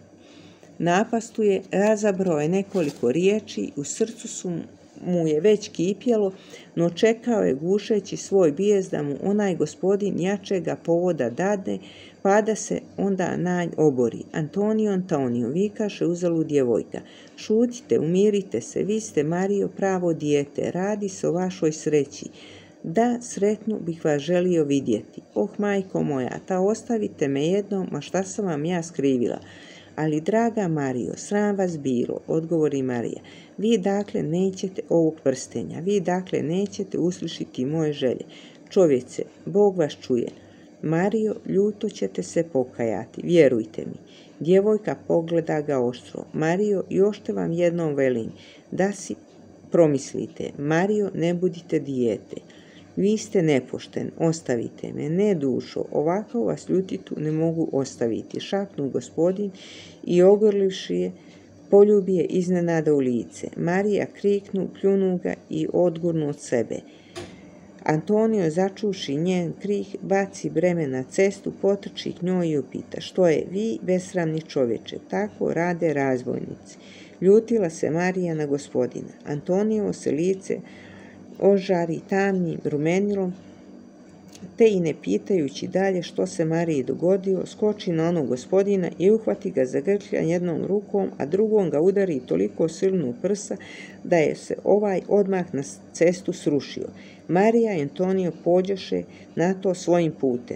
napastuje, razabrao je nekoliko riječi, u srcu mu je već kipjelo, no čekao je gušeći svoj bijes da mu onaj gospodin jačega povoda dadne, pa da se onda nanj obori. Antonio, vikaše uzalud djevojka. Šutite, umirite se, vi ste, Marijo, pravo dijete, radi se o vašoj sreći. Da, sretnu bih vas želio vidjeti. Oh, majko moja, ta ostavite me jednom, ma šta sam vam ja skrivila? Ali, draga Marijo, sram vas bilo, odgovori Marija. Vi dakle nećete ovog prstenja, vi dakle nećete uslišiti moje želje. Čovjece, Bog vas čuje. Mario, ljuto ćete se pokajati, vjerujte mi. Djevojka pogleda ga oštro. Mario, još te vam jednom velim, da si promislite. Mario, ne budite dijete. Vi ste nepošten, ostavite me, ne dušo, ovako vas ljutitu ne mogu ostaviti, šapnu gospodin i ogrlivši je, poljubi je iznenada u lice. Marija kriknu, pljunu ga i odgurnu od sebe. Antonio, začuši njen krik, baci breme na cestu, potrči k njoj i upita, što je, vi besramni čovječe, tako rade razbojnici. Ljutila se Marija na gospodina. Antonio se lice ožari tamnim rumenilom, te i ne pitajući dalje što se Mariji dogodilo, skoči na onog gospodina i uhvati ga za grklja jednom rukom, a drugom ga udari toliko silno u prsa da je se ovaj odmah na cestu srušio. Marija i Antonio pođoše na to svojim putem.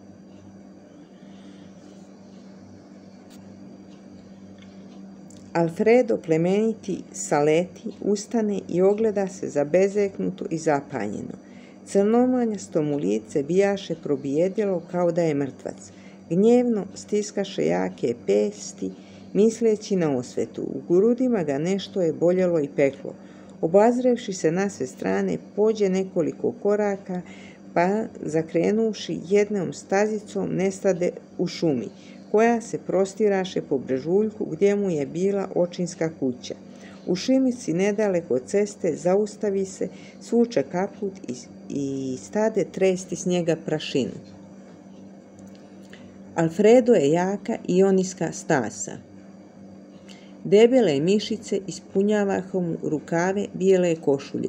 Alfredo plemeniti saleti, ustane i ogleda se zabezeknuto i zapanjeno. Crnomanjasto mu lice bijaše probijedilo kao da je mrtvac. Gnjevno stiskaše jake pesti, misleći na osvetu. U grudima ga nešto je boljelo i peklo. Obazrevši se na sve strane, pođe nekoliko koraka, pa zakrenuši jednom stazicom nestade u šumi, koja se prostiraše po brežuljku gdje mu je bila očinska kuća. U šimici nedaleko od ceste zaustavi se, svuče kaput i stade tresti s njega prašinu. Alfredo je jaka i oniska stasa. Debele mišice ispunjavahu mu rukave bijele košulje.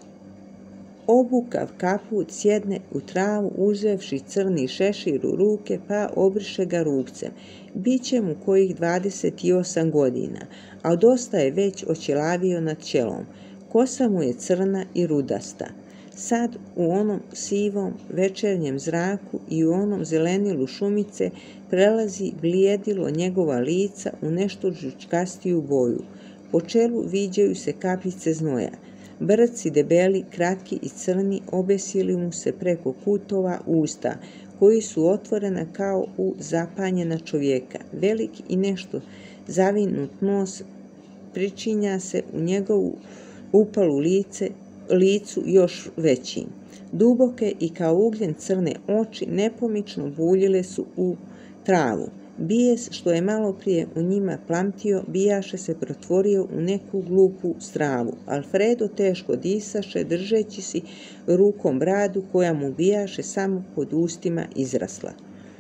Obukav kaput sjedne u travu uzevši crni šešir u ruke pa obriše ga rukcem. Biće mu kojih 28 godina, a dosta je već oćelavio nad čelom. Kosa mu je crna i rudasta. Sad u onom sivom večernjem zraku i u onom zelenilu šumice prelazi blijedilo njegova lica u nešto žučkastiju boju. Po čelu viđaju se kapljice znoja. Brci debeli, kratki i crni obesili mu se preko kutova usta, koji su otvorena kao u zapanjena čovjeka. Velik i nešto zavinut nos pričinja se u njegovu upalu licu još većim. Duboke i kao ugljen crne oči nepomično buljile su u travu. Bijes, što je malo prije u njima plamtio, bijaše se pretvorio u neku glupu stravu. Alfredo teško disaše, držeći si rukom bradu koja mu bijaše samo pod ustima izrasla.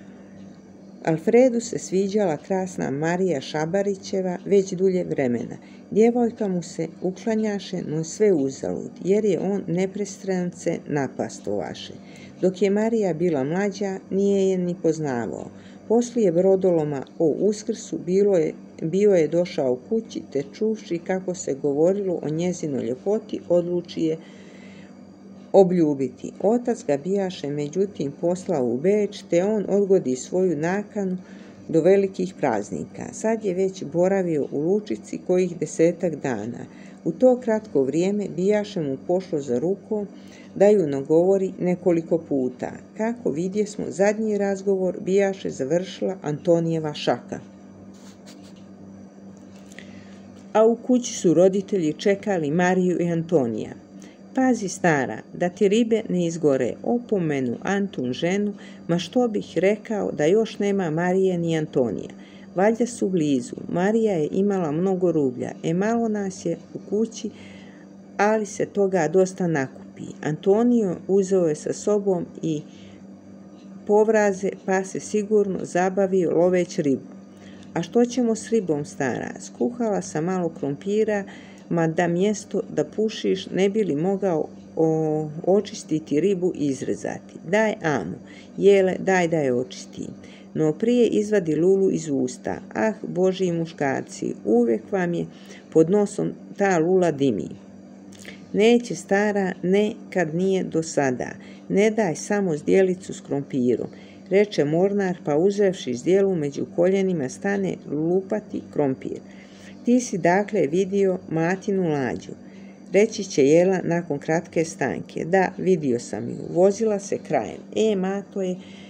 Alfredu se sviđala krasna Marija Šabarićeva već dulje vremena. Djevojka mu se uklanjaše, no sve uzalud, jer je on neprestrance napastovaše. Dok je Marija bila mlađa, nije je ni poznavao. Poslije brodoloma o Uskrsu bio je došao kući, te čuvši kako se govorilo o njezinoj ljepoti, odluči je obljubiti. Otac ga bijaše međutim poslao u Beč, te on odgodi svoju nakanu do velikih praznika. Sad je već boravio u Lučici kojih 10 dana. U to kratko vrijeme bijaše mu pošlo za rukom da ju nagovori nekoliko puta. Kako vidjesmo, zadnji razgovor bijaše završila Antonijeva šaka. A u kući su roditelji čekali Mariju i Antonija. Pazi stara, da ti ribe ne izgore, opomenu Antun ženu, ma što bih rekao da još nema Marije ni Antonija. Valjda su blizu, Marija je imala mnogo rublja, malo nas je u kući, ali se toga dosta nakupi. Antonio uzeo je sa sobom i povraze, pa se sigurno zabavio loveć ribu. A što ćemo s ribom, stara? Skuhala sam malo krompira, ma da mjesto da pušiš ne bi li mogao očistiti ribu i izrezati. Daj Amu, jele, daj da je očistim. No prije izvadi lulu iz usta. Ah, Božji muškarci, uvijek vam je pod nosom ta lula dimi. Neće, stara, ne kad nije do sada. Ne daj samo zdjelicu s krompirom, reče Mornar, pa uzevši zdjelu među koljenima stane lupati krompir. Ti si dakle vidio Matinu lađu, reći će Jela nakon kratke stanke. Da, vidio sam ju, vozila se krajem. Mato je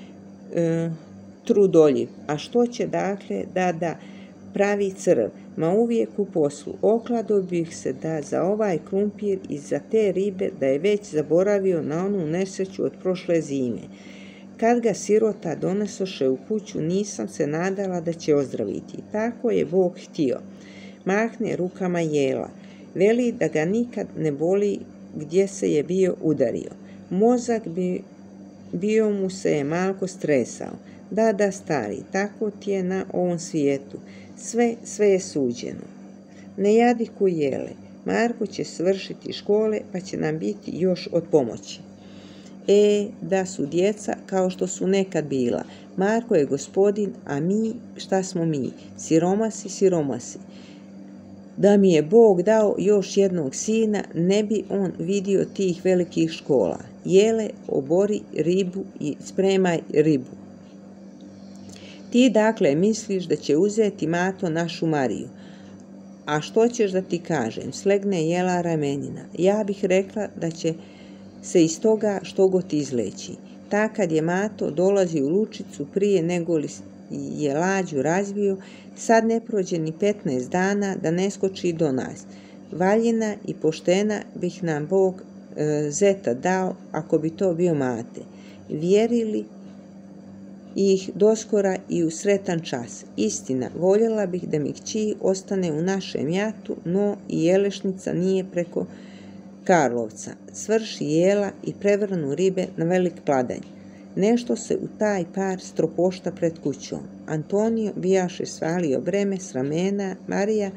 trudoljiv. A što će dakle da pravi crv? Ma uvijek u poslu. Oklado bih se da za ovaj krumpir i za te ribe da je već zaboravio na onu nesreću od prošle zime. Kad ga sirota donesoše u kuću, nisam se nadala da će ozdraviti. Tako je Bog htio. Mahne rukama Jela. Veli da ga nikad ne boli gdje se je bio udario. Mozak bio mu se je malko stresao. Da, stari, tako ti je na ovom svijetu. Sve je suđeno. Ne jadiku Jele. Marko će svršiti škole pa će nam biti još od pomoći. Da su djeca kao što su nekad bila. Marko je gospodin, a mi, šta smo mi? Siromasi. Da mi je Bog dao još jednog sina, ne bi on vidio tih velikih škola. Jele, obori ribu i spremaj ribu. Ti dakle misliš da će uzeti Mato našu Mariju. A što ćeš da ti kažem? Slegne Jela ramenina. Ja bih rekla da će se iz toga što god izleći. Kad je Mato dolazi u Lučicu prije nego li je lađu razbio, sad ne prođe ni 15 dana da ne skoči do nas. Valjena i poštena bih nam Bog zeta dao ako bi to bio Mate. Vjerili ih doskora i u sretan čas. Istina, voljela bih da mi kći ostane u našem jatu, no i Jelešnica nije preko Karlovca. Svrši Jela i prevrnu ribe na velik pladanj. Nešto se u taj par stropošta pred kućom. Antonio bijaše svalio breme s ramena, Marija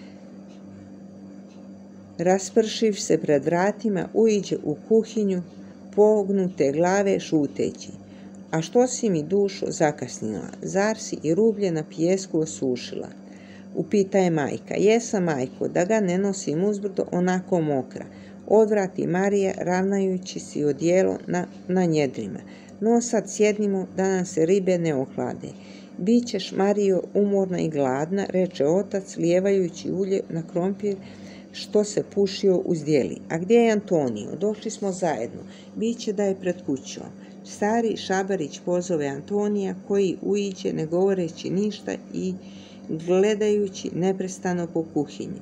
raspršiv se pred vratima uiđe u kuhinju, pognute glave šuteći. A što si mi, dušo, zakasnila? Zar si i rublje na pijesku osušila? Upita je majka. Jesam, majko, da ga ne nosim uzbrdo onako mokra. Odvrati Marija ravnajući si odijelo na njedrima. No sad sjednimo da nam se ribe ne ohlade. Bićeš, Marijo, umorna i gladna, reče otac, lijevajući ulje na krompir što se pušio u zdjeli. A gdje je Antonio? Došli smo zajedno. Biće da je pred kućom. Stari Šabarić pozove Antonija, koji uiđe ne govoreći ništa i gledajući neprestano po kuhinji.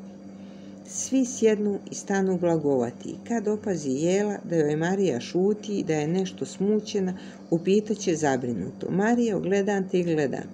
Svi sjednu i stanu blagovati. Kad opazi Jela da joj Marija šuti i da je nešto smućena, upitaće zabrinuto. Marijo, gledam te i gledam.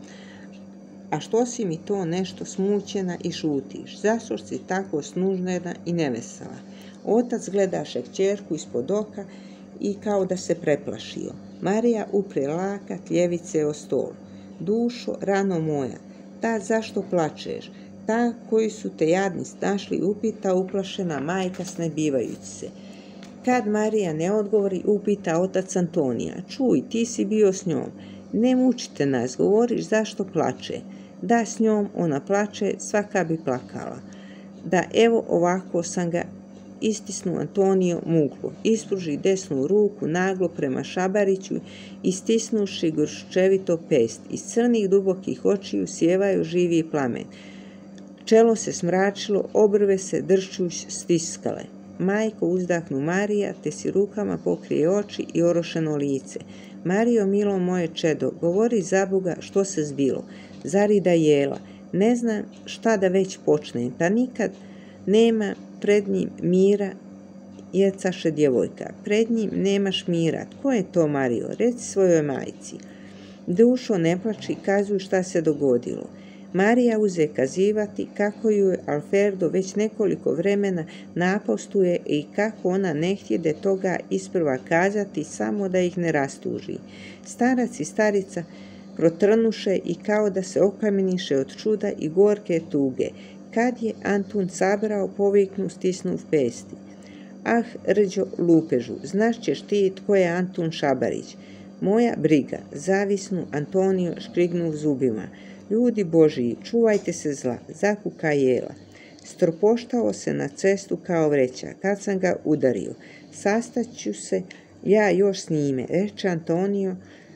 A što si mi to nešto smućena i šutiš? Zašto si tako snužnena i nevesela? Otac gledaše kćerku ispod oka i kao da se preplašio. Marija upre lakat ljevice o stol. Dušo, rano moja, ta zašto plačeš? Ta koji su te jadni snašli, upita uplašena majka snebivajući se. Kad Marija ne odgovori, upita otac Antonija. Čuj, ti si bio s njom. Ne mučite nas, govoriš zašto plače. Da, s njom ona plače, svaka bi plakala. Da, evo ovako sam ga istisnu Antonio muklo. Ispruži desnu ruku naglo prema Šabariću i stisnuši grščevito pest. Iz crnih dubokih očiju sjevaju živi plamen. Čelo se smračilo, obrve se dršćuć stiskale. Majko, uzdahnu Marija, te si rukama pokrije oči i orošeno lice. Marijo, milo moje čedo, govori za Boga što se zbilo. Zarida Jela. Ne znam šta da već počnem, pa nikad nema pred njim mira, jecaše djevojka. Pred njim nemaš mira. Tko je to, Marijo? Reci svojoj majci. Dušo, ne plači, kazuj šta se dogodilo. Marija uze kazivati kako ju Alferdo već nekoliko vremena napostuje i kako ona ne htjede toga isprva kazati, samo da ih ne rastuži. Starac i starica protrnuše i kao da se okameniše od čuda i gorke tuge. Kad je Antun sabrao, poviknu stisnuv pesti. Ah, rđo lupežu, znaš ćeš ti tko je Antun Šabarić. Moja briga, zavisnu Antonio škrignuv zubima. Ljudi Božiji, čuvajte se zla, zakuka Jela. Stropoštao se na cestu kao vreća, kad sam ga udario. Sastaću se ja još s njime, reče Antonio,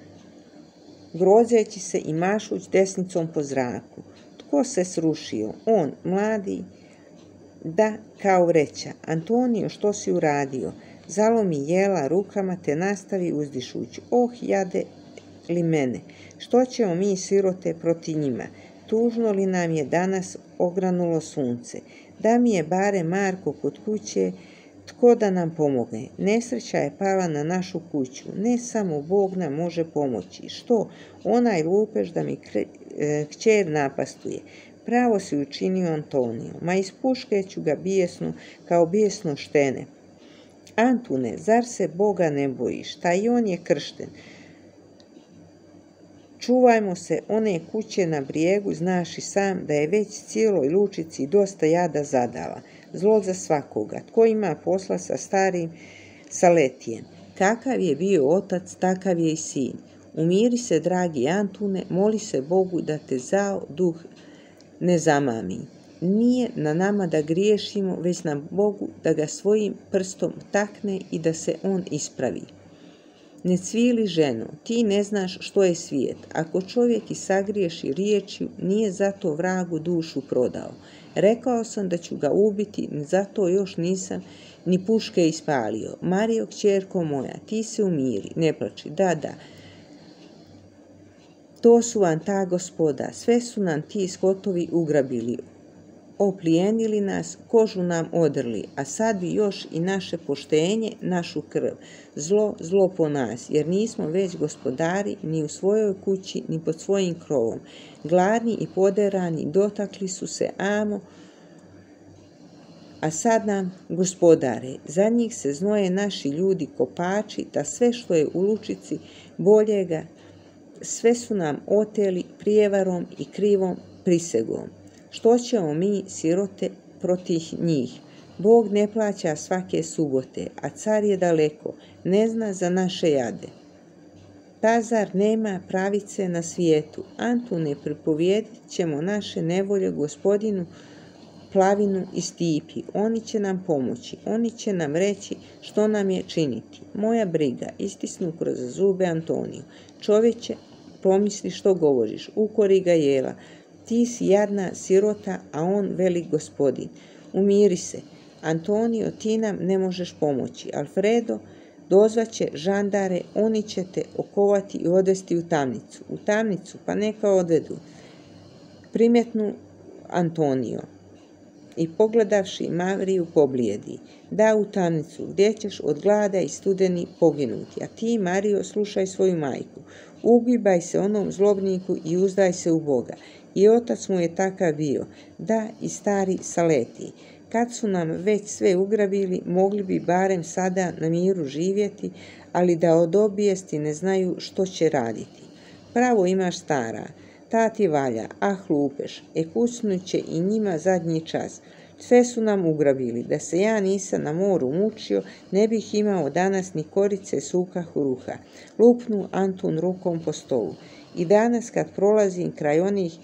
grozeći se i mašuć desnicom po zraku. Tko se srušio? On, mladi, da, kao vreća. Antonio, što si uradio? Zalomi Jela rukama te nastavi uzdišući. Oh, jade, li mene? Što ćemo mi sirote proti njima? Tužno li nam je danas ogranulo sunce? Da mi je barem Marko kod kuće, tko da nam pomogne? Nesreća je pala na našu kuću. Ne samo Bog nam može pomoći. Što? Onaj lupež da mi kćer napastuje. Pravo si učinio, Antonio. Ma iz puške ću ga bijesnu kao bijesno štene. Antune, zar se Boga ne bojiš? Taj on je kršten. Čuvajmo se one kuće na brijegu, znaš i sam da je već cijeloj lučici dosta jada zadala. Zlo za svakoga. Tko ima posla sa starim Saletijem? Kakav je bio otac, takav je i sin. Umiri se, dragi Antune, moli se Bogu da te zao duh ne zamami. Nije na nama da griješimo, već na Bogu da ga svojim prstom takne i da se on ispravi. Ne cvili, ženo, ti ne znaš što je svijet. Ako čovjek i sagriješi riječju, nije zato vragu dušu prodao. Rekao sam da ću ga ubiti, zato još nisam ni puške ispalio. Marijo, kćerko moja, ti se umiri, ne plači, da. To su vam ta gospoda, sve su nam ti skotovi ugrabili, oplijenili nas, kožu nam odrli, a sad bi još i naše poštenje, našu krv. Zlo po nas, jer nismo već gospodari ni u svojoj kući, ni pod svojim krovom. Gladni i poderani dotakli su se amo, a sad nam gospodare. Za njih se znoje naši ljudi kopači, da sve što je u lučici boljega, sve su nam oteli prijevarom i krivom prisegom. Što ćemo mi, sirote, protiv njih? Bog ne plaća svake subote, a car je daleko, ne zna za naše jade. Pa zar nema pravice na svijetu? Antune, pripovijedit ćemo naše nevolje gospodinu Plavinu i Stipi. Oni će nam pomoći, oni će nam reći što nam je činiti. Moja briga, istisnu kroz zube Antoniju. Čovječe, pomisli što govoriš, ukori ga jela. Ti si jadna sirota, a on velik gospodin. Umiri se. Antonio, ti nam ne možeš pomoći. Alfredo, dozvaće žandare, oni će te okovati i odvesti u tamnicu. U tamnicu, pa neka odvedu. Primjetnu Antonio. I pogledavši Mariju poblijedi. Da, u tamnicu, gdje ćeš od glada i studeni poginuti. A ti, Marijo, slušaj svoju majku. Ugibaj se onom zlobniku i uzdaj se u Boga. I otac mu je takav bio, da i stari Saleti. Kad su nam već sve ugrabili, mogli bi barem sada na miru živjeti, ali da od obijesti ne znaju što će raditi. Pravo imaš, stara, ta ti valja, lupeš, kucnut će i njima zadnji čas. Sve su nam ugrabili, da se ja nisam na moru mučio, ne bih imao danas ni korice suha kruha. Lupnu Antun rukom po stolu. I danas kad prolazim kraj onih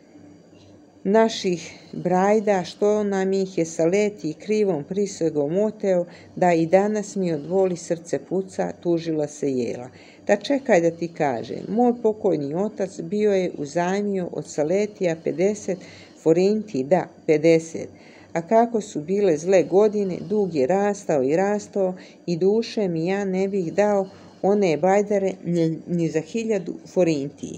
naših brajda, što nam ih je Saleti krivom prisegom oteo, da i danas mi od boli srce puca, tužila se Jela. Da čekaj da ti kažem, moj pokojni otac bio je uzajmio od Saletija 50 forinti, da, 50. A kako su bile zle godine, dug je rastao i rastao i duše mi ja ne bih dao one bajdare ni za 1000 forinti.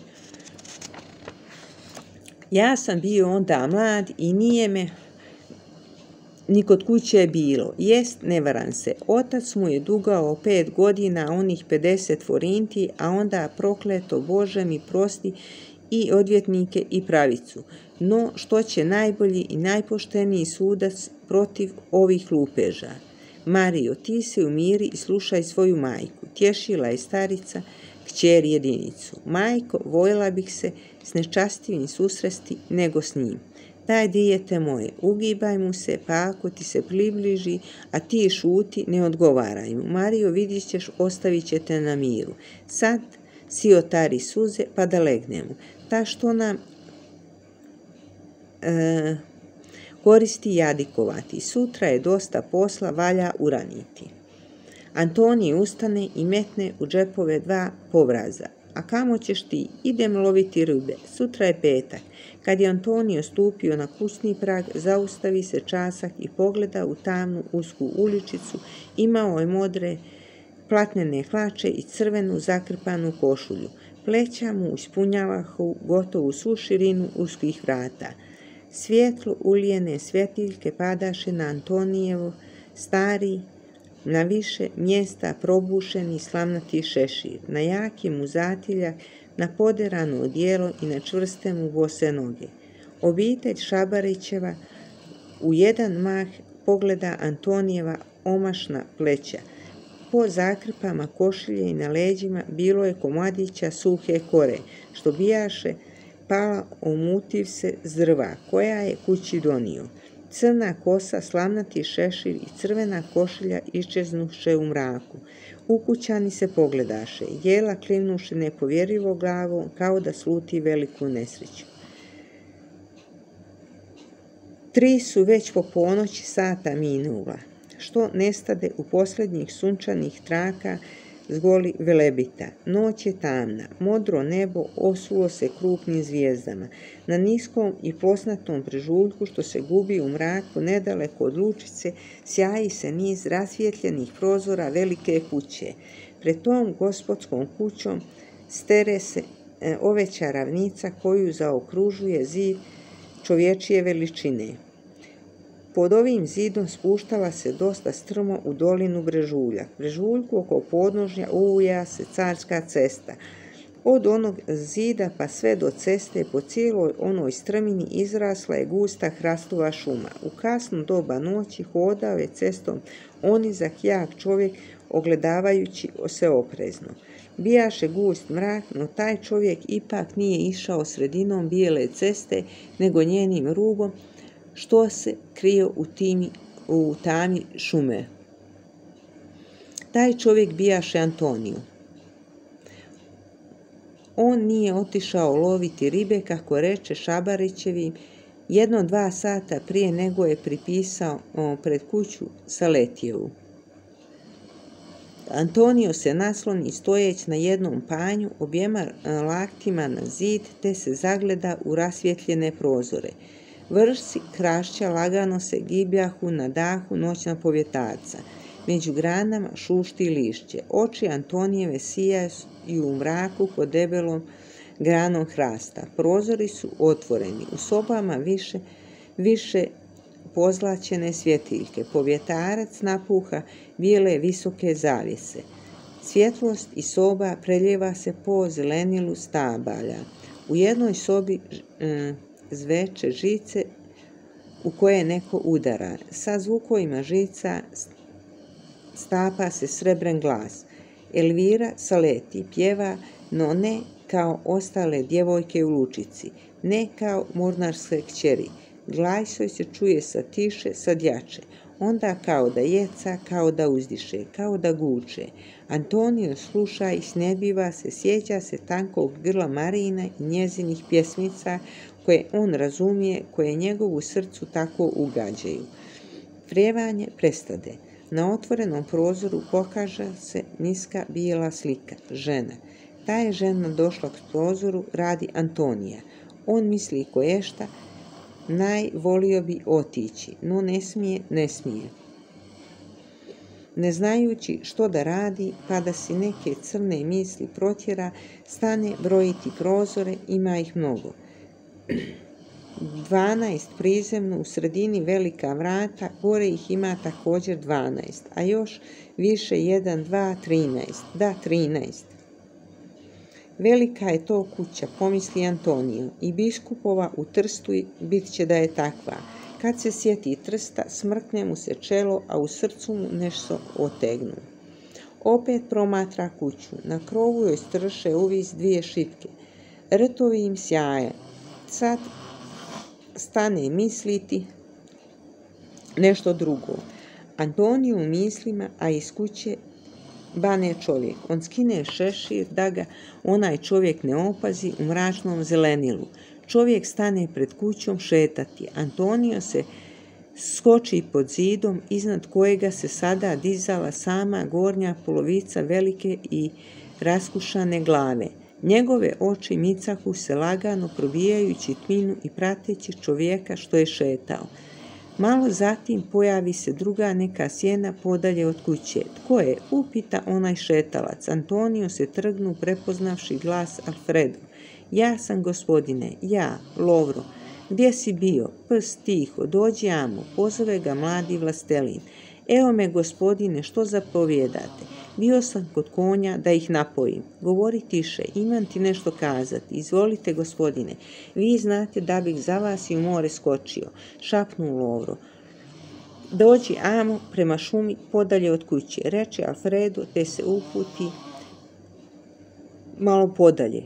Ja sam bio onda mlad i nije me ni kod kuće bilo. Jest, ne varam se. Otac mu je dugao 5 godina onih 50 forinti, a onda prokleto Bože mi prosti i odvjetnike i pravicu. No, što će najbolji i najpošteniji sudac protiv ovih lupeža? Marijo, ti se umiri i slušaj svoju majku. Tješila je starica kćer jedinicu. Majko, voljela bih se s nečastivim susresti nego s njim. Daj, dijete moje, ugibaj mu se, pa ako ti se približi, a ti šuti, ne odgovaraj mu. Marijo, vidjet ćeš, ostavit će te na miru. Sad si otari suze, pa da legnemo. Ta što nam koristi jadikovati. Sutra je dosta posla, valja uraniti. Antonij ustane i metne u džepove 2 povraza. A kamo ćeš ti? Idem loviti ribe. Sutra je petak. Kad je Antonio stupio na kućni prag, zaustavi se časak i pogleda u tamnu usku uličicu. Imao je modre platnene hlače i crvenu zakrpanu košulju. Pleća mu ispunjavahu gotovu svu širinu uskih vrata. Svjetlo ulijene svjetiljke padaše na Antonijevo stari, na više mjesta probušeni slamnati šešir, na jaki mu zatiljak, na poderano odijelo i na čvrste mu bose noge. Obitelj Šabarićeva u jedan mah pogleda Antonijeva omašna pleća. Po zakrpama košilje i na leđima bilo je komadića suhe kore, što bijaše pala omutiv se z drva, koja je kući donio. Crna kosa, slamnati šešir i crvena košilja iščeznuše u mraku. Ukućani se pogledaše, jela klimnuše nepovjerivo glavom, kao da sluti veliku nesreću. 3 su već po ponoći sata minula, što nestade u posljednjih sunčanih traka zgoli Velebita. Noć je tamna, modro nebo osulo se krupnim zvijezdama. Na niskom i plosnatom brežuljku, što se gubi u mraku nedaleko od lučice, sjaji se niz rasvjetljenih prozora velike kuće. Pred tom gospodskom kućom stere se oveća ravnica koju zaokružuje zid čovječije veličine. Pod ovim zidom spuštala se dosta strmo u dolinu Brežuljak. Brežuljku oko podnožja uvuja se carska cesta. Od onog zida pa sve do ceste po cijeloj onoj strmini izrasla je gusta hrastova šuma. U kasno doba noći hodao je cestom onizak jak čovjek, ogledavajući se oprezno. Bijaše gust mrak, no taj čovjek ipak nije išao sredinom bijele ceste, nego njenim rubom, što se krio u tami šume. Taj čovjek bijaše Antoniju. On nije otišao loviti ribe, kako reče Šabarićevi, 1-2 sata prije nego je pripisao pred kuću Saletijevu. Antonio se nasloni stojeć na jednom panju, objema laktima na zid, te se zagleda u rasvjetljene prozore. Vršci krašća lagano se gibljahu na dahu noćna povjetarca. Među granama šušti lišće. Oči Antonijeve sijaju u mraku pod debelom granom hrasta. Prozori su otvoreni. U sobama više pozlačene svjetiljke. Povjetarac napuha bijele visoke zavjese. Svjetlost iz soba preljeva se po zelenilu stabalja. U jednoj sobi zveče žice u koje neko udara. Sa zvukovima žica stapa se srebren glas. Elvira Saleti pjeva, no ne kao ostale djevojke u lučici, ne kao mornarske kćeri. Glajsoj se čuje sa tiše, sa djače. Onda kao da jeca, kao da uzdiše, kao da guče. Antonio sluša i snebiva se, sjeća se tankog grla Marina i njezinih pjesmica koje on razumije, koje njegovu srcu tako ugađaju. Pjevanje prestade. Na otvorenom prozoru pokaže se niska bijela slika, žena. Ta je žena došla k prozoru radi Antonija. On misli koješta, najvolio bi otići, no ne smije. Ne znajući što da radi, pa da si neke crne misli protjera, stane brojiti prozore, ima ih mnogo. 12 prizemno, u sredini velika vrata, gore ih ima također 12, a još više 1, 2, 13, da 13. Velika je to kuća, pomisli Antonio, i biskupova u Trstu bit će da je takva. Kad se sjeti Trsta, smrkne mu se čelo, a u srcu mu nešto otegnu. Opet promatra kuću, na krovu joj strše uvis 2 šipke. Rtovi im sjaje. Sad stane misliti nešto drugo. Antoniju u mislima, a iz kuće bane čovjek. On skine šešir da ga onaj čovjek ne opazi u mračnom zelenilu. Čovjek stane pred kućom šetati. Antonio se skoči pod zidom, iznad kojega se sada dizala sama gornja polovica velike i raskušane glave. Njegove oči micahu se lagano, probijajući tminu i prateći čovjeka što je šetao. Malo zatim pojavi se druga neka sjena podalje od kuće. Tko je? Upita onaj šetalac. Antonio se trgnu prepoznavši glas Alfredo. Ja sam, gospodine, ja, Lovro. Gdje si bio? Prs, tiho, dođi amo, pozove ga mladi vlastelin. Evo me, gospodine, što zapovijedate? Bio sam kod konja da ih napojim. Govori tiše, imam ti nešto kazati. Izvolite, gospodine, vi znate da bih za vas i u more skočio, šapnuo Lovro. Dođi amo prema šumi podalje od kuće, reče Alfredo, te se uputi malo podalje.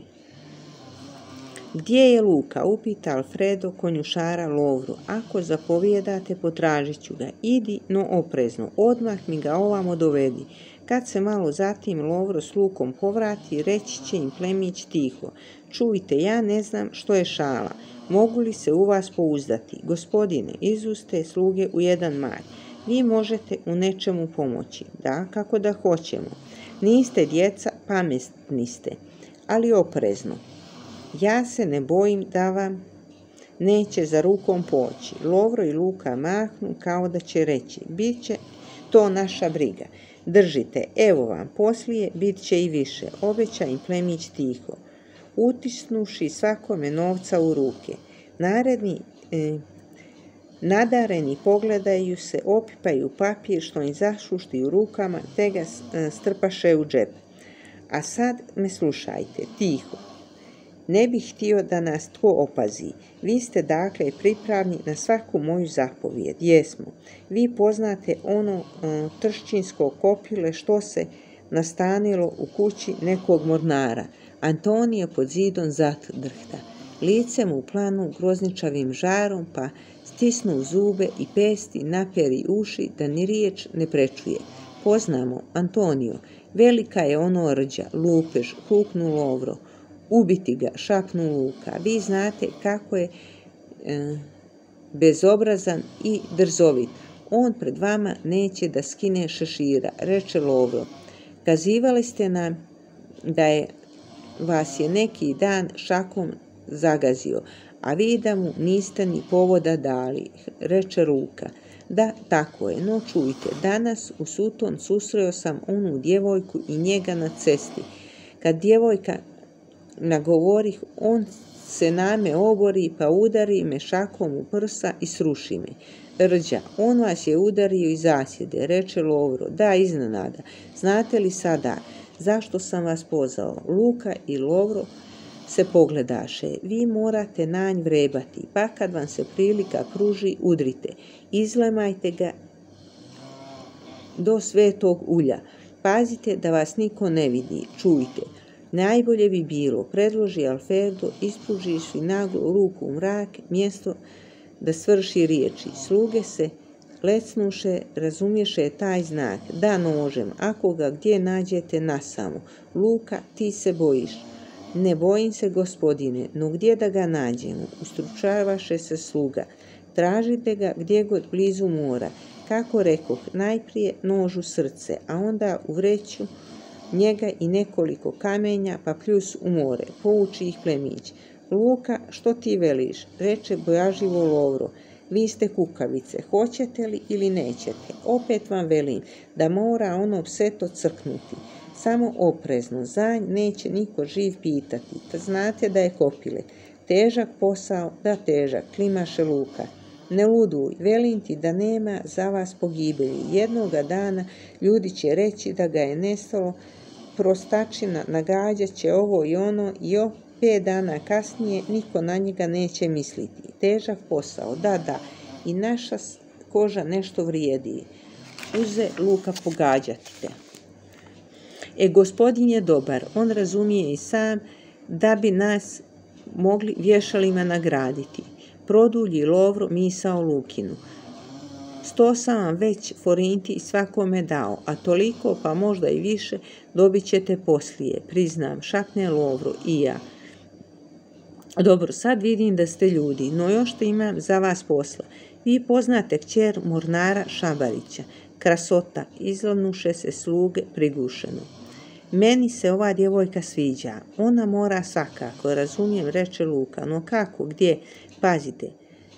Gdje je Luka? Upita Alfredo konjušara Lovru. Ako zapovijedate, potražit ću ga. Idi, no oprezno, odmah mi ga ovamo dovedi. Kad se malo zatim Lovro s Lukom povrati, reći će im plemić tiho. Čujte, ja ne znam što je šala. Mogu li se u vas pouzdati? Gospodine, izuste sluge u jedan maj. Vi možete u nečemu pomoći. Da, kako da hoćemo. Niste djeca, pametni ste, ali oprezno. Ja se ne bojim da vam neće za rukom poći. Lovro i Luka mahnu kao da će reći, bit će to naša briga. Držite, evo vam, poslije bit će i više, obeća im plemić tiho, utisnuši svakome novca u ruke. Nadareni pogledaju se, opipaju papir što im zašušti u rukama, te ga strpaše u džep. A sad me slušajte, tiho. Ne bih htio da nas tko opazi. Vi ste dakle pripravni na svaku moju zapovijed. Jesmo. Vi poznate ono trščinsko kopile što se nastanilo u kući nekog mornara. Antonio pod zidom drhta. Lice mu planu grozničavim žarom, pa stisnu zube i pesti, naperi uši da ni riječ ne prečuje. Poznamo, Antonio. Velika je ono rđa, lupež, huknu Lovro. Ubiti ga, šapnu Luka. Vi znate kako je bezobrazan i drzovit. On pred vama neće da skine šešira, reče Lovro. Kazivali ste nam da vas je neki dan šakom zagazio, a vi da mu niste ni povoda dali, reče Luka. Da, tako je, no čujte, danas u suton susreo sam onu djevojku i njega na cesti. Kad djevojka nagovorih, on se na me obori, pa udari me šakom u prsa i sruši me. Rđa, on vas je udario iz zasjede, reče Lovro. Da, iznenada. Znate li sada zašto sam vas pozvao? Luka i Lovro se pogledaše. Vi morate na nj vrebati, pa kad vam se prilika pruži, udrite. Izlemajte ga do svetog ulja. Pazite da vas niko ne vidi. Čujte. Najbolje bi bilo, predloži Alfredo, ispružiši naglu ruku u mrak, mjesto da svrši riječi. Sluge se lecnuše, razumješe taj znak. Da, nožem, ako ga gdje nađete nasamo. Luka, ti se bojiš. Ne bojim se, gospodine, no gdje da ga nađemo? Ustručavaše se sluga. Tražite ga gdje god blizu mora. Kako rekoh, najprije nož u srce, a onda u vreću njega i nekoliko kamenja, pa pljus u more. Pouči ih plemić. Luka, što ti veliš? Reče bojažljivo Lovro. Vi ste kukavice, hoćete li ili nećete? Opet vam velim da mora ono pseto crknuti. Samo oprezno, za nj neće niko živ pitati. Da znate da je kopile. Težak posao, da težak, klimaše Luka. Ne luduj, velim ti da nema za vas pogibelji. Jednoga dana ljudi će reći da ga je nestalo, prostačina nagađat će ovo i ono i 5 dana kasnije niko na njega neće misliti. Težak posao, da, i naša koža nešto vrijedi. Uze Luka pogađati te. Gospodin je dobar, on razumije i sam da bi nas mogli vješalima nagraditi. Produlji Lovro misao Lukinu. 100 sam vam već forinti svakome dao, a toliko pa možda i više dobit ćete poslije, priznam, šapne Lovro i ja. Dobro, sad vidim da ste ljudi, no još što imam za vas posla. Vi poznate kćer mornara Šabarića, krasota, izlanuše se sluge prigušeno. Meni se ova djevojka sviđa, ona mora svakako, razumijem, reče Luka, no kako, gdje, pazite,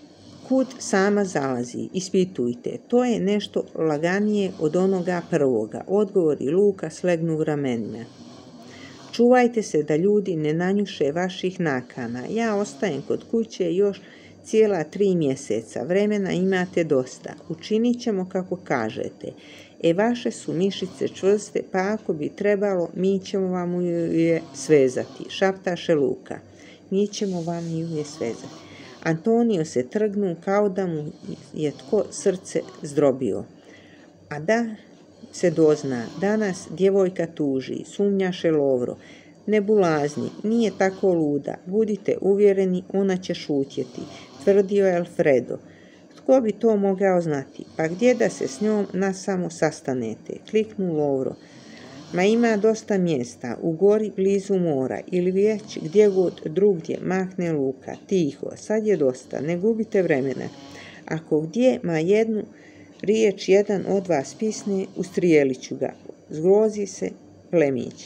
kud sama zalazi, ispitujte. To je nešto laganije od onoga prvoga. Odgovori Luka slegnu u ramenima. Čuvajte se da ljudi ne nanjuše vaših nakana. Ja ostajem kod kuće još cijela 3 mjeseca. Vremena imate dosta. Učinit ćemo kako kažete. Vaše su mišice čvrste, pa ako bi trebalo, mi ćemo vam je svezati, šaptaše Luka. Mi ćemo vam je svezati. Antonio se trgnuo kao da mu je tko srce zdrobio. A da se dozna, danas djevojka tuži, sumnjaše Lovro. Ne bulazni, nije tako luda, budite uvjereni, ona će šutjeti, tvrdio je Alfredo. Tko bi to mogao znati? Pa gdje da se s njom nas samo sastanete? Kliknu Lovro. Ma ima dosta mjesta, u gori blizu mora ili već gdje god drugdje, mahne Luka. Tiho, sad je dosta, ne gubite vremena. Ako gdje ma jednu riječ jedan od vas pisne, ustrijelit ću ga. Zgrozi se plemić.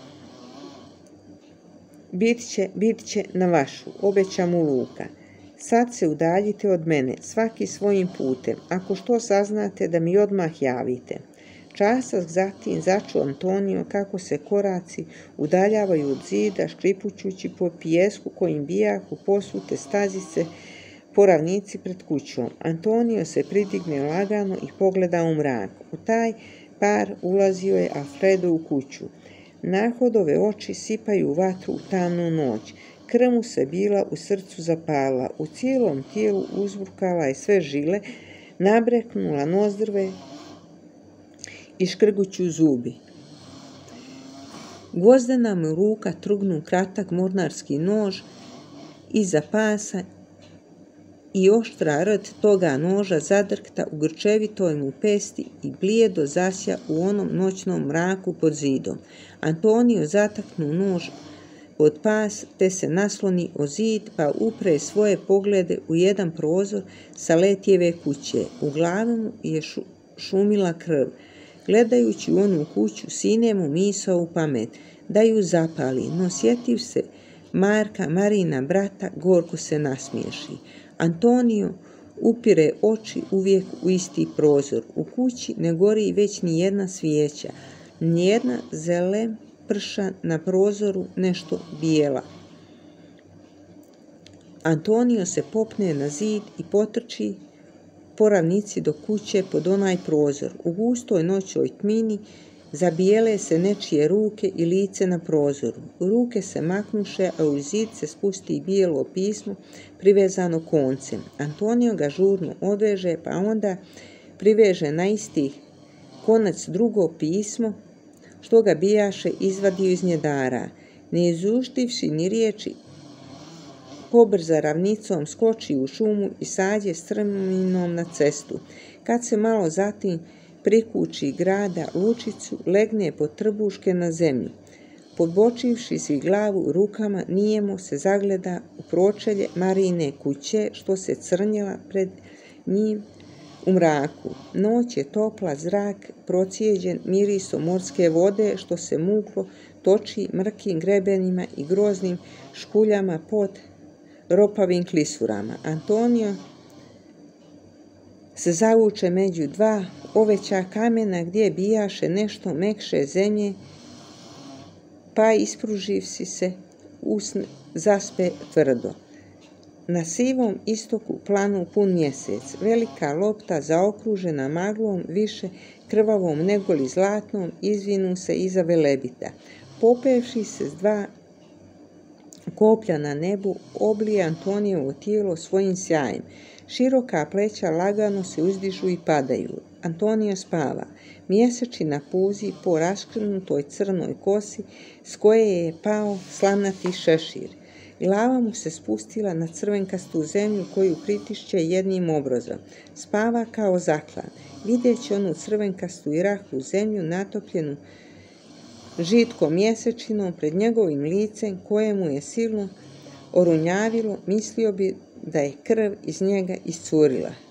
Bit će na vašu, obeća mu Luka. Sad se udaljite od mene, svaki svojim putem. Ako što saznate, da mi odmah javite. Časak zatim začuo Antonio kako se koraci udaljavaju od zida, škripućući po pijesku kojim bijahu posute stazice po ravnici pred kućom. Antonio se pridigne lagano i pogleda u mrak. U taj par ulazio je Alfredo u kuću. Nahodove oči sipaju vatru u tamnu noć. Krv mu se bila u srcu zapala, u cijelom tijelu uzburkala je sve žile, nabreknula nozdrve i škrguću zubi. Gvozdena mu ruka trugnu kratak mornarski nož iza pasa i oštra rt toga noža zadrkta u grčevitoj mu pesti i blijedo zasja u onom noćnom mraku pod zidom. Antonio zataknu nož pod pas, te se nasloni o zid, pa upre svoje poglede u jedan prozor sa letjeve kuće. U glavu mu je šumila krv. Gledajući u onu kuću, sine mu misao u pamet da ju zapali, no sjetiv se Marka, Marina brata, gorko se nasmiješi. Antonio upire oči uvijek u isti prozor. U kući ne gori već ni jedna svijeća, ni jedna zelen prša na prozoru nešto bijela. Antonio se popne na zid i potrči po ravnici do kuće pod onaj prozor. U gustoj noćoj tmini zabijele se nečije ruke i lice na prozoru. Ruke se maknuše, a u zid se spusti bijelo pismo privezano koncem. Antonio ga žurno odveže, pa onda priveže na isti konac drugo pismo, što ga bijaše izvadio iz njedara. Ne izuštivši ni riječi, pobrza ravnicom skoči u šumu i sađe strminom na cestu. Kad se malo zatim prikući grada lučicu, legne pod trbuške na zemlju. Podbočivši si glavu rukama, nijemo se zagleda u pročelje Marine kuće, što se crnjela pred njim u mraku. Noć je topla, zrak procijeđen mirisom morske vode, što se muklo toči mrkim grebenima i groznim škuljama pod ropavim klisurama. Antonio se zavuče među dva oveća kamena gdje bijaše nešto mekše zemlje, pa ispruživši se zaspe tvrdo. Na sivom istoku planu pun mjesec, velika lopta zaokružena maglom, više krvavom nego li zlatnom, izvinu se iza Velebita. Popevši se s dva koplja na nebu, oblije Antonijevo tijelo svojim sjajem. Široka pleća lagano se uzdižu i padaju. Antonio spava. Mjesečina puzi po raskrenutoj crnoj kosi s koje je pao slamnati šešir. Glava mu se spustila na crvenkastu zemlju koju pritišće jednim obrazom. Spava kao zaklan. Videći onu crvenkastu i rahlu zemlju natopljenu žitkom mjesečinom pred njegovim licem koje mu je silno orunjavilo, mislio bi da je krv iz njega iscurila.